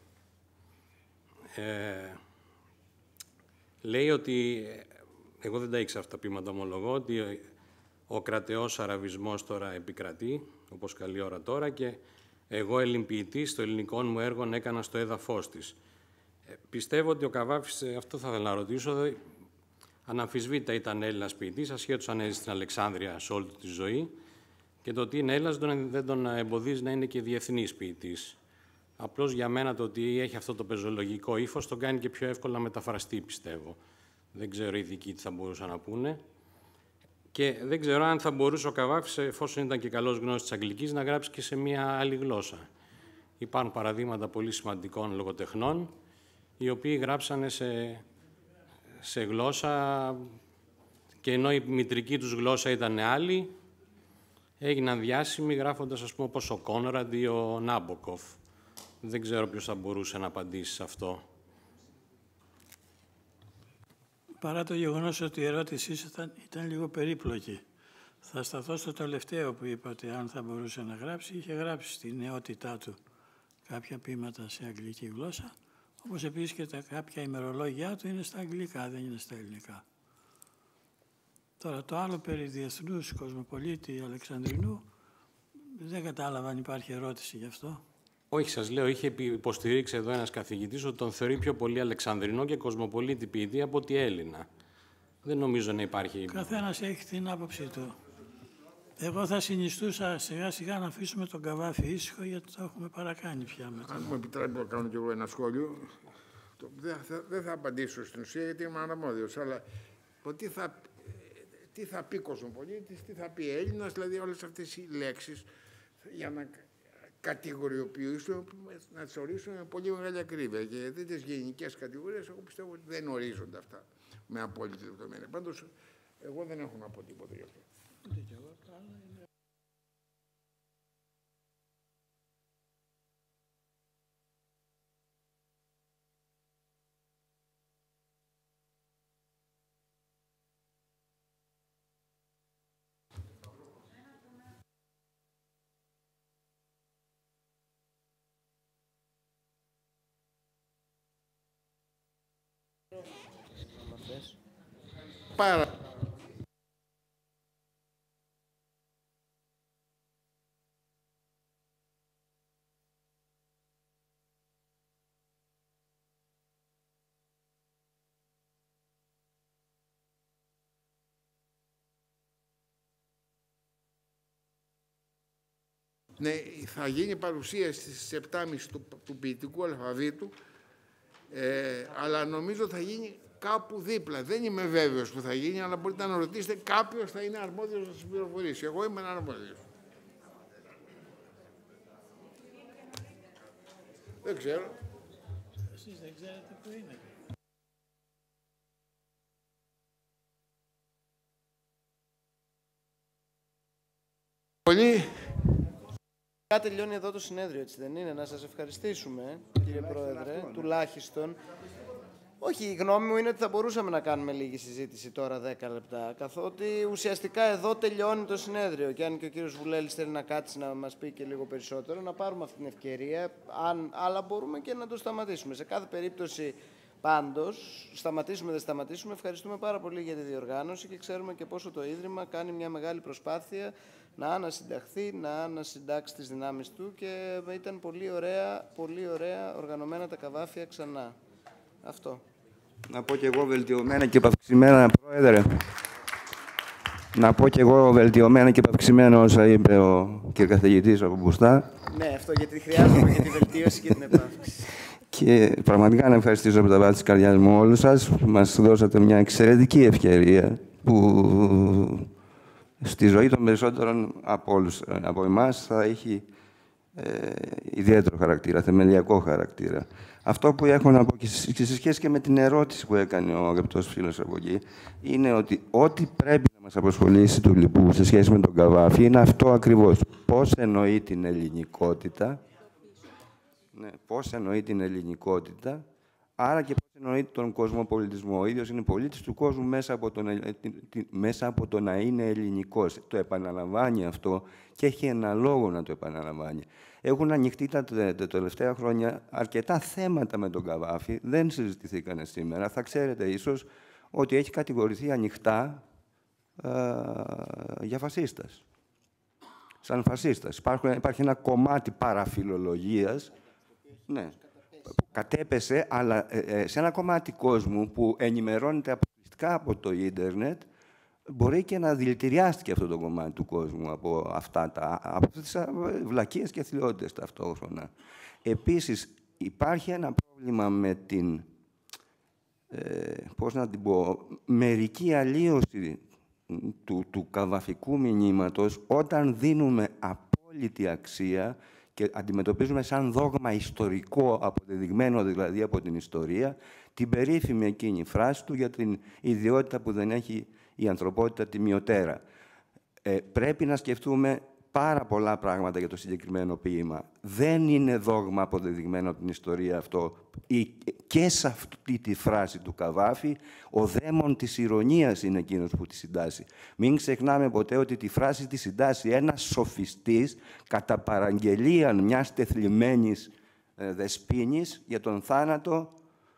λέει ότι, εγώ δεν τα ήξερα αυτά τα ποίηματα, ομολογώ, ότι ο κρατεός αραβισμός τώρα επικρατεί, όπως καλή ώρα τώρα, και εγώ Ελληνποιητής στο ελληνικό μου έργο έκανα στο έδαφος της. Πιστεύω ότι ο Καβάφης, αυτό θα ήθελα να ρωτήσω, αναμφισβήτητα ήταν Έλληνας ποιητής, ασχέτως αν έζησε στην Αλεξάνδρεια σε όλη του τη ζωή, και το ότι είναι Έλληνας δεν τον εμποδίζει να είναι και διεθνής ποιητής. Απλώς για μένα το ότι έχει αυτό το πεζολογικό ύφος τον κάνει και πιο εύκολα να μεταφραστεί, πιστεύω. Δεν ξέρω οι ειδικοί τι θα μπορούσαν να πούνε. Και δεν ξέρω αν θα μπορούσε ο Καβάφης, εφόσον ήταν και καλός γνώστης της Αγγλικής, να γράψει και σε μια άλλη γλώσσα. Υπάρχουν παραδείγματα πολύ σημαντικών λογοτεχνών, οι οποίοι γράψανε σε γλώσσα και ενώ η μητρική τους γλώσσα ήταν άλλη, έγιναν διάσημοι γράφοντας, ας πούμε, όπως ο Κόνραντ ή ο Νάμποκοφ. Δεν ξέρω ποιος θα μπορούσε να απαντήσει σε αυτό. Παρά το γεγονός ότι η ερώτησή σας ήταν λίγο περίπλοκη, θα σταθώ στο τελευταίο που είπατε, αν θα μπορούσε να γράψει. Είχε γράψει στη νεότητά του κάποια ποίηματα σε αγγλική γλώσσα, όπως επίσης και κάποια ημερολόγια του είναι στα αγγλικά, δεν είναι στα ελληνικά. Τώρα το άλλο περί διεθνούς κοσμοπολίτη Αλεξανδρινού, δεν κατάλαβα αν υπάρχει ερώτηση γι' αυτό. Όχι, σας λέω, είχε υποστηρίξει εδώ ένας καθηγητής ότι τον θεωρεί πιο πολύ Αλεξανδρινό και κοσμοπολίτη ποιητή από ότι Έλληνα. Δεν νομίζω να υπάρχει. Καθένας έχει την άποψή του. Εγώ θα συνιστούσα σιγά σιγά να αφήσουμε τον Καβάφη ήσυχο, γιατί το έχουμε παρακάνει πια μετά. Αν μου επιτρέπετε να κάνω κι εγώ ένα σχόλιο, δεν θα απαντήσω στην ουσία γιατί είμαι αναμόδιος, αλλά τι θα πει κοσμοπολίτης, τι θα πει Έλληνας, δηλαδή όλες αυτές οι λέξεις για να κατηγοριοποιήσουμε, να τις ορίσουμε με πολύ μεγάλη ακρίβεια. Και τέτοιες γενικές κατηγορίες, εγώ πιστεύω ότι δεν ορίζονται αυτά με απόλυτη λεπτομέρεια. Πάντως, εγώ δεν έχω να πω τίποτα γι' αυτό. Πάρα. Ναι, θα γίνει παρουσίαση στις 7.30 του ποιητικού αλφαβήτου, αλλά νομίζω θα γίνει κάπου δίπλα. Δεν είμαι βέβαιος που θα γίνει, αλλά μπορείτε να ρωτήσετε, κάποιος θα είναι αρμόδιος να σας πληροφορήσει. Εγώ είμαι αρμόδιος. Δεν ξέρω. Εσείς δεν ξέρετε που είναι. Πολύ. Τελειώνει εδώ το συνέδριο, έτσι δεν είναι? Να σας ευχαριστήσουμε, κύριε Πρόεδρε, τουλάχιστον. Όχι, η γνώμη μου είναι ότι θα μπορούσαμε να κάνουμε λίγη συζήτηση τώρα 10 λεπτά, καθότι ουσιαστικά εδώ τελειώνει το συνέδριο και αν και ο κύριος Βουλέλης θέλει να κάτσει να μας πει και λίγο περισσότερο, να πάρουμε αυτή την ευκαιρία, αλλά μπορούμε και να το σταματήσουμε. Σε κάθε περίπτωση, πάντως, σταματήσουμε δεν σταματήσουμε, ευχαριστούμε πάρα πολύ για τη διοργάνωση και ξέρουμε και πόσο το Ίδρυμα κάνει μια μεγάλη προσπάθεια να ανασυνταχθεί, να ανασυντάξει τις δυνάμεις του και ήταν πολύ ωραία οργανωμένα τα καβάφια ξανά. Αυτό. Να πω και εγώ βελτιωμένα και επαυξημένα, Πρόεδρε. Να πω και εγώ βελτιωμένα και επαυξημένα όσα είπε ο κ. καθηγητής από Μπουστά. Ναι, αυτό γιατί χρειάζομαι και τη βελτίωση και την επαύξηση. Και πραγματικά να ευχαριστήσω από τα βάθη της καρδιάς μου όλους σας. Μας δώσατε μια εξαιρετική ευκαιρία που στη ζωή των περισσότερων από εμάς θα έχει ιδιαίτερο χαρακτήρα, θεμελιακό χαρακτήρα. Αυτό που έχω να πω και σε σχέση και με την ερώτηση που έκανε ο αγαπητός φίλος από εκεί, είναι ότι ό,τι πρέπει να μας απασχολήσει του λοιπού σε σχέση με τον Καβάφη είναι αυτό ακριβώς. Πώς εννοεί την ελληνικότητα, πώς εννοεί την ελληνικότητα, άρα και πώς εννοεί τον κοσμοπολιτισμό. Ο ίδιος είναι πολίτης του κόσμου μέσα από το να είναι ελληνικός. Το επαναλαμβάνει αυτό και έχει ένα λόγο να το επαναλαμβάνει. Έχουν ανοιχτεί τα τελευταία χρόνια αρκετά θέματα με τον Καβάφη, δεν συζητηθήκανε σήμερα. Θα ξέρετε ίσως ότι έχει κατηγορηθεί ανοιχτά για φασίστας. Σαν φασίστας. Υπάρχει ένα κομμάτι παραφιλολογίας, ναι, κατέπεσε, αλλά σε ένα κομμάτι κόσμου που ενημερώνεται αποκλειστικά από το ίντερνετ, μπορεί και να δηλητηριάστηκε αυτό το κομμάτι του κόσμου από αυτές τις βλακίες και αθλιότητες ταυτόχρονα. Επίσης, υπάρχει ένα πρόβλημα με την, πώς να την πω, μερική αλλίωση του καβαφικού μηνύματος όταν δίνουμε απόλυτη αξία και αντιμετωπίζουμε σαν δόγμα ιστορικό, αποδεδειγμένο δηλαδή από την ιστορία, την περίφημη εκείνη φράση του για την ιδιότητα που δεν έχει η ανθρωπότητα τιμιωτέρα. Πρέπει να σκεφτούμε πάρα πολλά πράγματα για το συγκεκριμένο ποίημα. Δεν είναι δόγμα αποδεδειγμένο από την ιστορία αυτό. Και σε αυτή τη φράση του Καβάφη, ο δαίμον της ηρωνίας είναι εκείνος που τη συντάσσει. Μην ξεχνάμε ποτέ ότι τη φράση τη συντάσσει ένας σοφιστής κατά παραγγελίαν μιας τεθλιμμένης δεσποίνης για τον θάνατο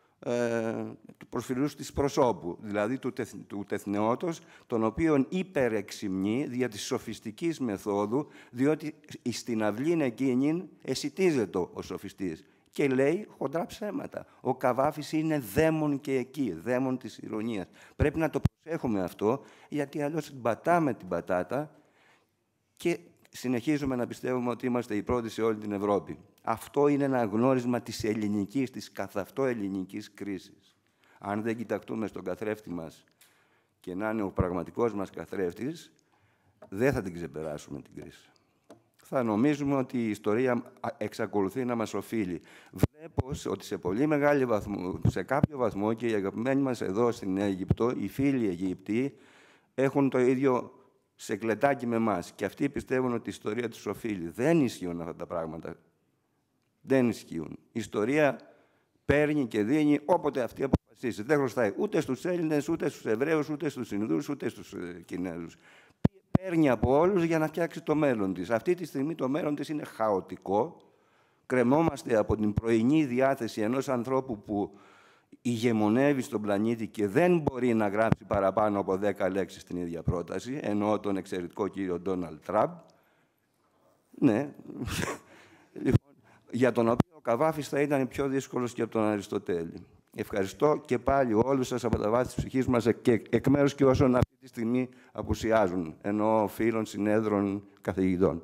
του προσφυλούς της προσώπου, δηλαδή του τεθνεώτος, τον οποίον υπερεξυμνεί δια της σοφιστικής μεθόδου, διότι στην αυλήν εκείνην εσιτίζεται ο σοφιστής και λέει χοντρά ψέματα. Ο Καβάφης είναι δαίμον και εκεί, δαίμον της ηρωνίας. Πρέπει να το προσέχουμε αυτό, γιατί αλλιώς την πατάμε την πατάτα και συνεχίζουμε να πιστεύουμε ότι είμαστε οι πρώτοι σε όλη την Ευρώπη. Αυτό είναι ένα γνώρισμα της ελληνικής, της καθ' αυτό ελληνικής κρίσης. Αν δεν κοιταχτούμε στον καθρέφτη μας και να είναι ο πραγματικός μας καθρέφτης, δεν θα την ξεπεράσουμε την κρίση. Θα νομίζουμε ότι η ιστορία εξακολουθεί να μας οφείλει. Βλέπω ότι σε πολύ μεγάλο βαθμό, σε κάποιο βαθμό και οι αγαπημένοι μας εδώ στην Αίγυπτο, οι φίλοι Αιγύπτιοι, έχουν το ίδιο σε κλετάκι με εμάς. Και αυτοί πιστεύουν ότι η ιστορία τους οφείλει. Δεν ισχύουν αυτά τα πράγματα. Δεν ισχύουν. Η ιστορία παίρνει και δίνει όποτε αυτή αποφασίσει. Δεν χρωστάει ούτε στους Έλληνες, ούτε στους Εβραίους, ούτε στους Ινδούς, ούτε στους Κινέζους. Παίρνει από όλους για να φτιάξει το μέλλον της. Αυτή τη στιγμή το μέλλον της είναι χαοτικό. Κρεμόμαστε από την πρωινή διάθεση ενός ανθρώπου που ηγεμονεύει στον πλανήτη και δεν μπορεί να γράψει παραπάνω από 10 λέξεις στην ίδια πρόταση, εννοώ τον εξαιρετικό κύριο Ντόναλντ Τραμπ, ναι, λοιπόν, για τον οποίο ο Καβάφης θα ήταν πιο δύσκολος και από τον Αριστοτέλη. Ευχαριστώ και πάλι όλους σας από τα βάθη της ψυχής μας και εκ μέρους και όσων αυτή τη στιγμή απουσιάζουν, εννοώ φίλων, συνέδρων, καθηγητών.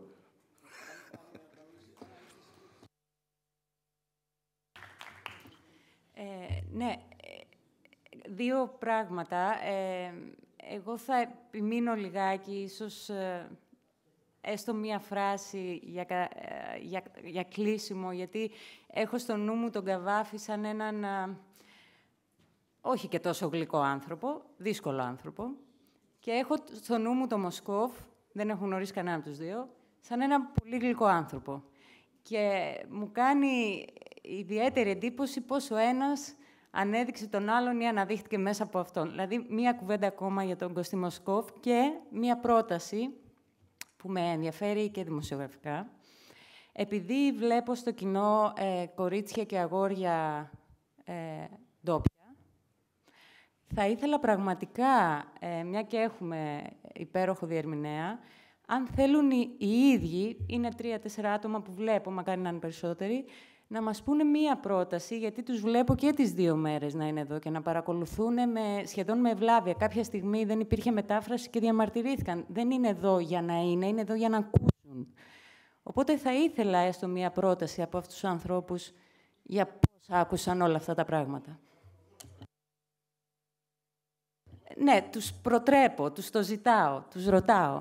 Ναι, δύο πράγματα. Εγώ θα επιμείνω λιγάκι, ίσως έστω μία φράση για κλείσιμο, γιατί έχω στο νου μου τον Καβάφη σαν έναν όχι και τόσο γλυκό άνθρωπο, δύσκολο άνθρωπο, και έχω στο νου μου τον Μοσκόφ, δεν έχω γνωρίσει κανένα από τους δύο, σαν έναν πολύ γλυκό άνθρωπο. Και μου κάνει ιδιαίτερη εντύπωση πώς ο ένας ανέδειξε τον άλλον ή αναδείχθηκε μέσα από αυτόν. Δηλαδή, μία κουβέντα ακόμα για τον Κωστή Μοσκόφ και μία πρόταση που με ενδιαφέρει και δημοσιογραφικά. Επειδή βλέπω στο κοινό κορίτσια και αγόρια ντόπια, θα ήθελα πραγματικά, μια και έχουμε υπέροχο διερμηνέα, αν θέλουν οι ίδιοι, είναι 3-4 άτομα που βλέπω, μακάρι να είναι περισσότεροι, να μας πούνε μία πρόταση, γιατί τους βλέπω και τις 2 μέρες να είναι εδώ και να παρακολουθούν σχεδόν με ευλάβεια. Κάποια στιγμή δεν υπήρχε μετάφραση και διαμαρτυρήθηκαν. Δεν είναι εδώ για να είναι εδώ για να ακούσουν. Οπότε θα ήθελα έστω μία πρόταση από αυτούς τους ανθρώπους για πώς άκουσαν όλα αυτά τα πράγματα. Ναι, τους προτρέπω, τους το ζητάω, τους ρωτάω.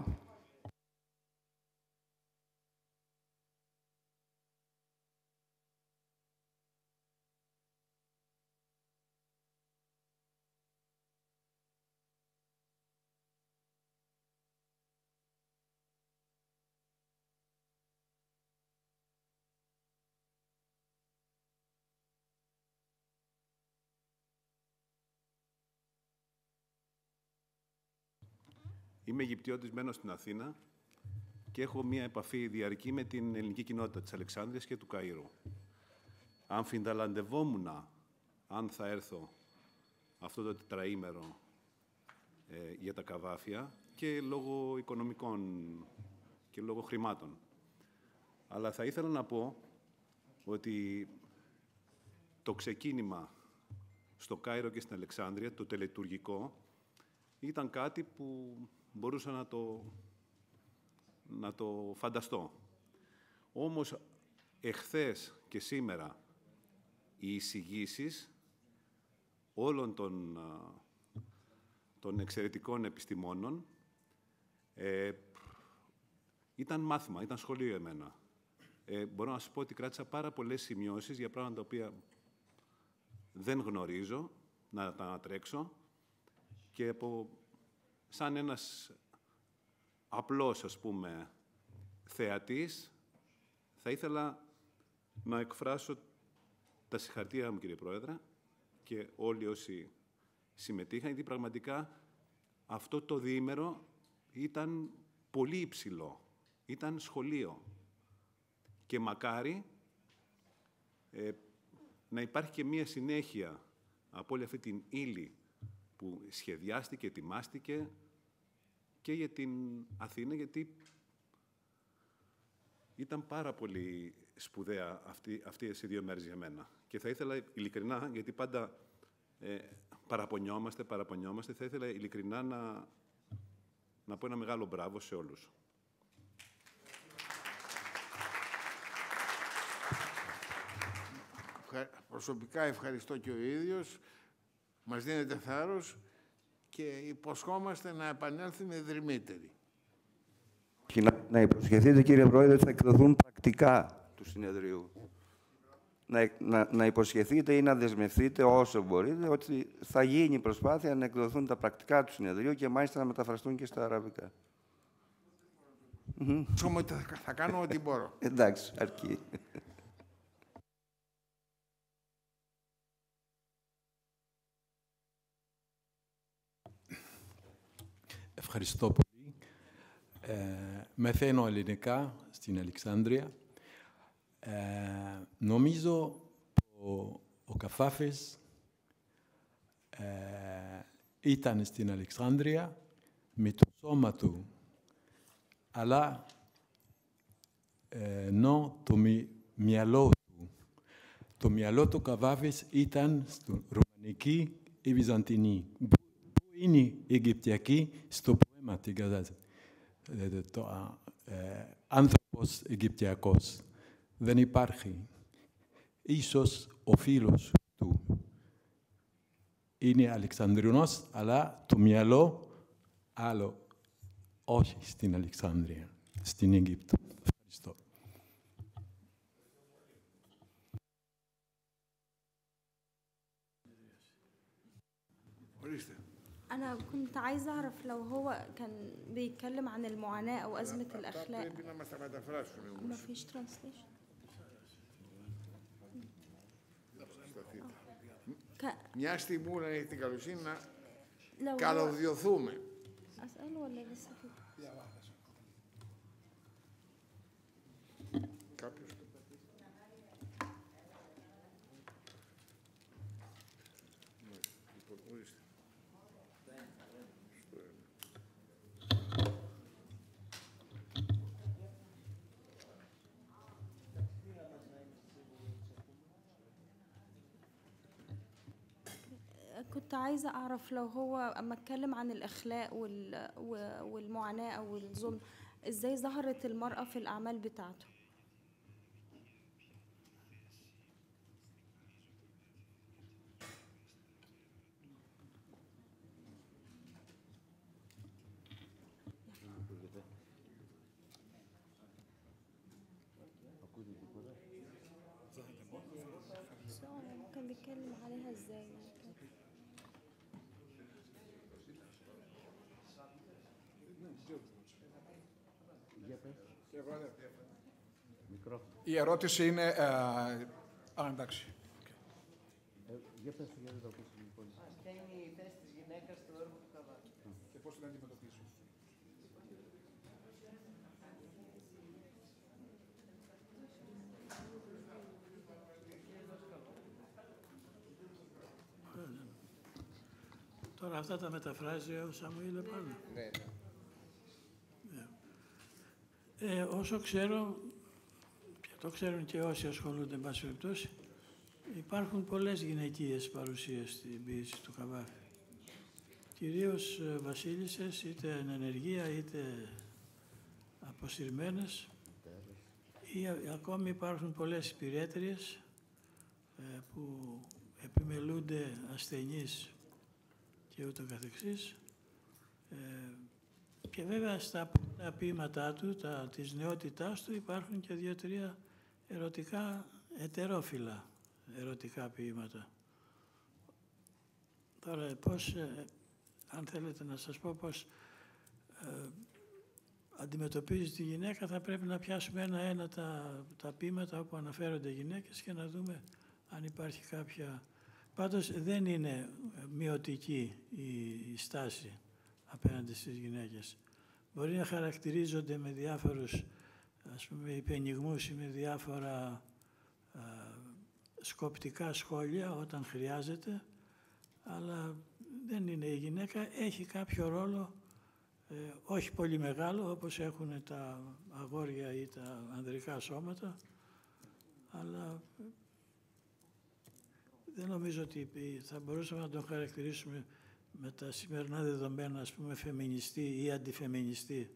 Είμαι Αιγυπτιώτης, μένω στην Αθήνα και έχω μία επαφή διαρκή με την ελληνική κοινότητα της Αλεξάνδρειας και του Καΐρου. Αμφινταλαντευόμουν αν θα έρθω αυτό το τετραήμερο για τα Καβάφια και λόγω οικονομικών και λόγω χρημάτων. Αλλά θα ήθελα να πω ότι το ξεκίνημα στο Κάιρο και στην Αλεξάνδρεια, το τελετουργικό, ήταν κάτι που μπορούσα να το φανταστώ. Όμως, εχθές και σήμερα, οι εισηγήσεις όλων των εξαιρετικών επιστημόνων ήταν μάθημα, ήταν σχολείο εμένα. Μπορώ να σας πω ότι κράτησα πάρα πολλές σημειώσεις για πράγματα τα οποία δεν γνωρίζω, να τα ανατρέξω και σαν ένας απλός, ας πούμε, θεατής, θα ήθελα να εκφράσω τα συγχαρητήρια μου, κύριε Πρόεδρε, και όλοι όσοι συμμετείχαν, γιατί πραγματικά αυτό το διήμερο ήταν πολύ υψηλό. Ήταν σχολείο. Και μακάρι να υπάρχει και μία συνέχεια από όλη αυτή την ύλη που σχεδιάστηκε, ετοιμάστηκε και για την Αθήνα, γιατί ήταν πάρα πολύ σπουδαία αυτές οι 2 μέρες για μένα. Και θα ήθελα ειλικρινά, γιατί πάντα παραπονιόμαστε, θα ήθελα ειλικρινά να πω ένα μεγάλο μπράβο σε όλους. Προσωπικά ευχαριστώ και ο ίδιος. Μας δίνετε θάρρος και υποσχόμαστε να επανέλθουμε δρυμύτεροι. Και να υποσχεθείτε, κύριε Πρόεδρε, ότι θα εκδοθούν πρακτικά του συνεδρίου. Να υποσχεθείτε ή να δεσμευτείτε όσο μπορείτε ότι θα γίνει προσπάθεια να εκδοθούν τα πρακτικά του συνεδρίου και μάλιστα να μεταφραστούν και στα αραβικά. Θα κάνω ό,τι μπορώ. Εντάξει, αρκεί. Ευχαριστώ πολύ. Μεθαίνω ελληνικά στην Αλεξάνδρεια. Νομίζω ο Καβάφης ήταν στην Αλεξάνδρεια με το σώμα του, αλλά ενώ το μυαλό του. Το μυαλό του Καβάφης ήταν στην Ρουμανική ή Βυζαντινή. Πού είναι η Αιγυπτιακή στο ποέμα την κατάσταση. Το άνθρωπος Αιγυπτιακός δεν υπάρχει. Ίσως ο φίλος του είναι Αλεξανδρινός, αλλά το μυαλό άλλο, όχι στην Αλεξάνδρεια, στην Αίγυπτο. Ευχαριστώ. أنا كنت عايزة أعرف لو هو كان بيتكلم عن المعاناة أو أزمة الأخلاق. ما فيش translation. Μια στιγμή να έχει την καλοσύνη να καλωδιωθούμε. أسأله ولا لسه في؟ Κάποιος. كنت عايزة أعرف لو هو أما اتكلم عن الأخلاق والمعاناة أو الظلم، إزاي ظهرت المرأة في الأعمال بتاعته؟ كان بيتكلم عليها إزاي؟ Η ερώτηση είναι... εντάξει. Ποια είναι η θέση της γυναίκας στο έργο του Καβάφη και πώς την αντιμετωπίζουν. Τώρα αυτά τα μεταφράζει ο Σαμουήλ πάνω. Ναι. Όσο ξέρω, και το ξέρουν και όσοι ασχολούνται, εν πάση περιπτώσει, υπάρχουν πολλές γυναικείες παρουσίες στην ποίηση του Καβάφη. Κυρίως βασίλισσες, είτε εν ενεργεία, είτε αποσυρμένες, ή ακόμη υπάρχουν πολλές υπηρέτριες που επιμελούνται ασθενείς και ούτω καθεξής. Και βέβαια στα ποίηματά του, της νεότητάς του, υπάρχουν και 2-3 ερωτικά, ετερόφιλα ερωτικά ποίηματα. Τώρα, αν θέλετε να σας πω πώς αντιμετωπίζει τη γυναίκα, θα πρέπει να πιάσουμε ένα-ένα τα ποίηματα όπου αναφέρονται γυναίκες και να δούμε αν υπάρχει κάποια... Πάντως δεν είναι μειωτική η στάση απέναντι στις γυναίκες. Μπορεί να χαρακτηρίζονται με διάφορους, ας πούμε, υπενιγμούς ή με διάφορα σκοπτικά σχόλια όταν χρειάζεται, αλλά δεν είναι. Η γυναίκα έχει κάποιο ρόλο, όχι πολύ μεγάλο, όπως έχουν τα αγόρια ή τα ανδρικά σώματα, αλλά δεν νομίζω ότι θα μπορούσαμε να τον χαρακτηρίσουμε με τα σημερινά δεδομένα, ας πούμε, φεμινιστή ή αντιφεμινιστή.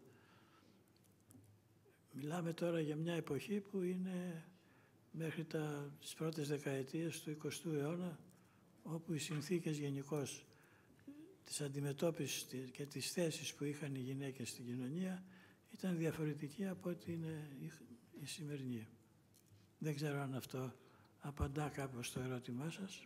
Μιλάμε τώρα για μια εποχή που είναι μέχρι τις πρώτες δεκαετίες του 20ου αιώνα, όπου οι συνθήκες γενικώς της αντιμετώπισης και τις θέσεις που είχαν οι γυναίκες στην κοινωνία ήταν διαφορετική από ό,τι είναι η σημερινή. Δεν ξέρω αν αυτό απαντά κάπως στο ερώτημά σας.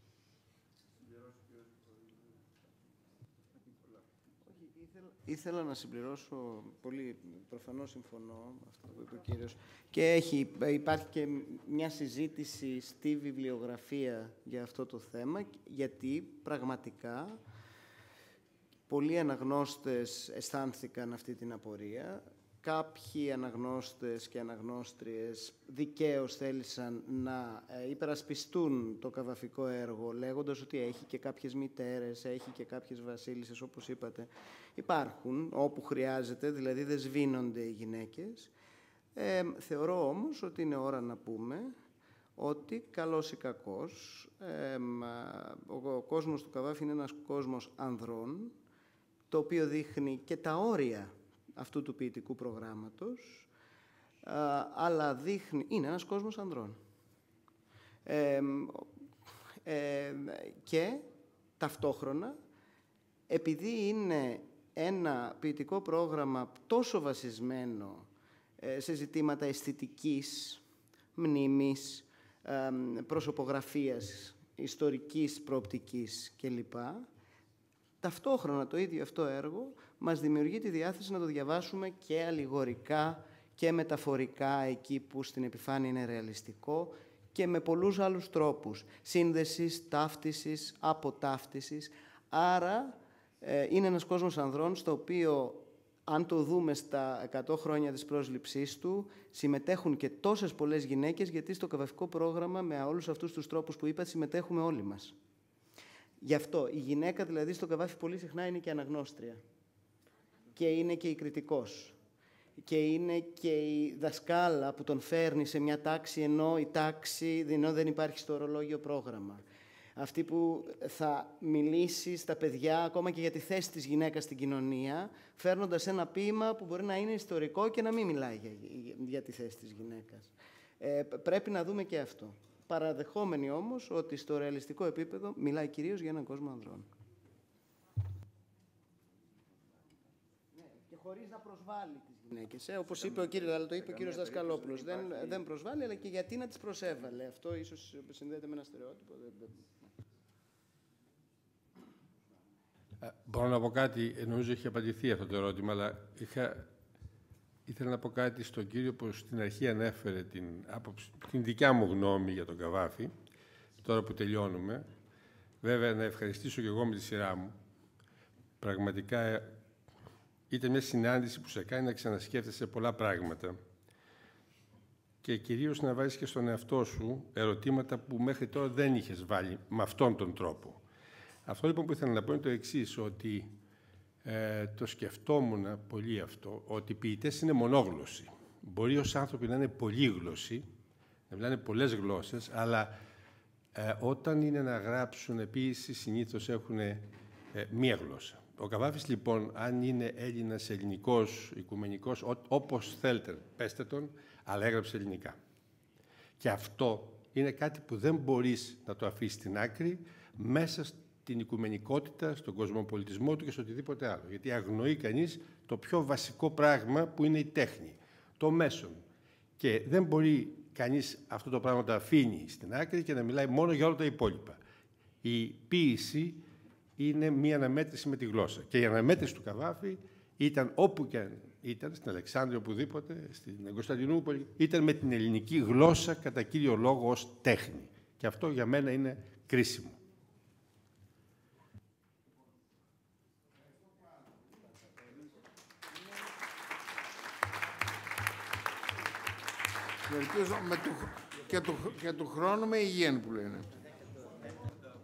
Ήθελα να συμπληρώσω, πολύ προφανώς συμφωνώ με αυτό που είπε ο κύριος, και υπάρχει και μια συζήτηση στη βιβλιογραφία για αυτό το θέμα, γιατί πραγματικά πολλοί αναγνώστες αισθάνθηκαν αυτή την απορία. κάποιοι αναγνώστες και αναγνώστριες δικαίως θέλησαν να υπερασπιστούν το καβαφικό έργο, λέγοντας ότι έχει και κάποιες μητέρες, έχει και κάποιες βασίλισσες, όπως είπατε. Υπάρχουν όπου χρειάζεται, δηλαδή δεν σβήνονται οι γυναίκες. Θεωρώ όμως ότι είναι ώρα να πούμε ότι καλός ή κακός, ο κόσμος του Καβάφη είναι ένας κόσμος ανδρών, το οποίο δείχνει και τα όρια αυτού του ποιητικού προγράμματος, αλλά δείχνει, είναι ένας κόσμος ανδρών. Και ταυτόχρονα, επειδή είναι ένα ποιητικό πρόγραμμα τόσο βασισμένο σε ζητήματα αισθητικής, μνήμης, προσωπογραφίας, ιστορικής προοπτικής κλπ. Ταυτόχρονα το ίδιο αυτό έργο μας δημιουργεί τη διάθεση να το διαβάσουμε και αλληγορικά και μεταφορικά εκεί που στην επιφάνεια είναι ρεαλιστικό και με πολλούς άλλους τρόπους σύνδεσης, ταύτισης, αποτάφτισης. Άρα είναι ένας κόσμος ανδρών στο οποίο, αν το δούμε στα 100 χρόνια της πρόσληψής του, συμμετέχουν και τόσες πολλές γυναίκες, γιατί στο καβαφικό πρόγραμμα με όλους αυτούς τους τρόπους που είπα συμμετέχουμε όλοι μας. Γι' αυτό η γυναίκα δηλαδή στο Καβάφι πολύ συχνά είναι και αναγνώστρια και είναι και η κριτικός και είναι και η δασκάλα που τον φέρνει σε μια τάξη ενώ η τάξη δεν υπάρχει στο ορολόγιο πρόγραμμα. Αυτή που θα μιλήσει στα παιδιά ακόμα και για τη θέση της γυναίκας στην κοινωνία, φέρνοντας ένα ποίημα που μπορεί να είναι ιστορικό και να μην μιλάει για τη θέση της γυναίκας. Πρέπει να δούμε και αυτό. Παραδεχόμενοι όμως ότι στο ρεαλιστικό επίπεδο μιλάει κυρίως για έναν κόσμο ανδρών. Ναι, και χωρίς να προσβάλλει τις γυναίκες. Όπως είπε ο κύριος Δασκαλόπουλος, δεν προσβάλλει, αλλά και γιατί να τις προσέβαλε. Αυτό ίσως συνδέεται με ένα στερεότυπο. Μπορώ να πω κάτι, νομίζω έχει απαντηθεί αυτό το ερώτημα, αλλά ήθελα να πω κάτι στον κύριο που στην αρχή ανέφερε την δικιά μου γνώμη για τον Καβάφη, τώρα που τελειώνουμε. Βέβαια, να ευχαριστήσω και εγώ με τη σειρά μου. Πραγματικά ήταν μια συνάντηση που σε κάνει να ξανασκέφτεσαι πολλά πράγματα και κυρίως να βάζεις και στον εαυτό σου ερωτήματα που μέχρι τώρα δεν είχες βάλει με αυτόν τον τρόπο. Αυτό λοιπόν που ήθελα να πω είναι το εξής, ότι το σκεφτόμουν πολύ αυτό, ότι οι ποιητές είναι μονόγλωσσοι. Μπορεί ως άνθρωποι να είναι πολύγλωσσοι, να μιλάνε πολλές γλώσσες, αλλά όταν είναι να γράψουν ποίηση συνήθως έχουν μία γλώσσα. Ο Καβάφης λοιπόν, αν είναι Έλληνας, ελληνικός, οικουμενικός, όπως θέλετε πέστε τον, αλλά έγραψε ελληνικά. Και αυτό είναι κάτι που δεν μπορείς να το αφήσεις στην άκρη μέσα στην οικουμενικότητα, στον κοσμοπολιτισμό του και σε οτιδήποτε άλλο. Γιατί αγνοεί κανείς το πιο βασικό πράγμα που είναι η τέχνη, το μέσον. Και δεν μπορεί κανείς αυτό το πράγμα το αφήνει στην άκρη και να μιλάει μόνο για όλα τα υπόλοιπα. Η ποίηση είναι μία αναμέτρηση με τη γλώσσα. Και η αναμέτρηση του Καβάφη ήταν όπου και αν ήταν, στην Αλεξάνδρεια, οπουδήποτε, στην Κωνσταντινούπολη, ήταν με την ελληνική γλώσσα κατά κύριο λόγο ως τέχνη. Και αυτό για μένα είναι κρίσιμο. Ελπίζω και του χρόνου με υγιέν που λένε.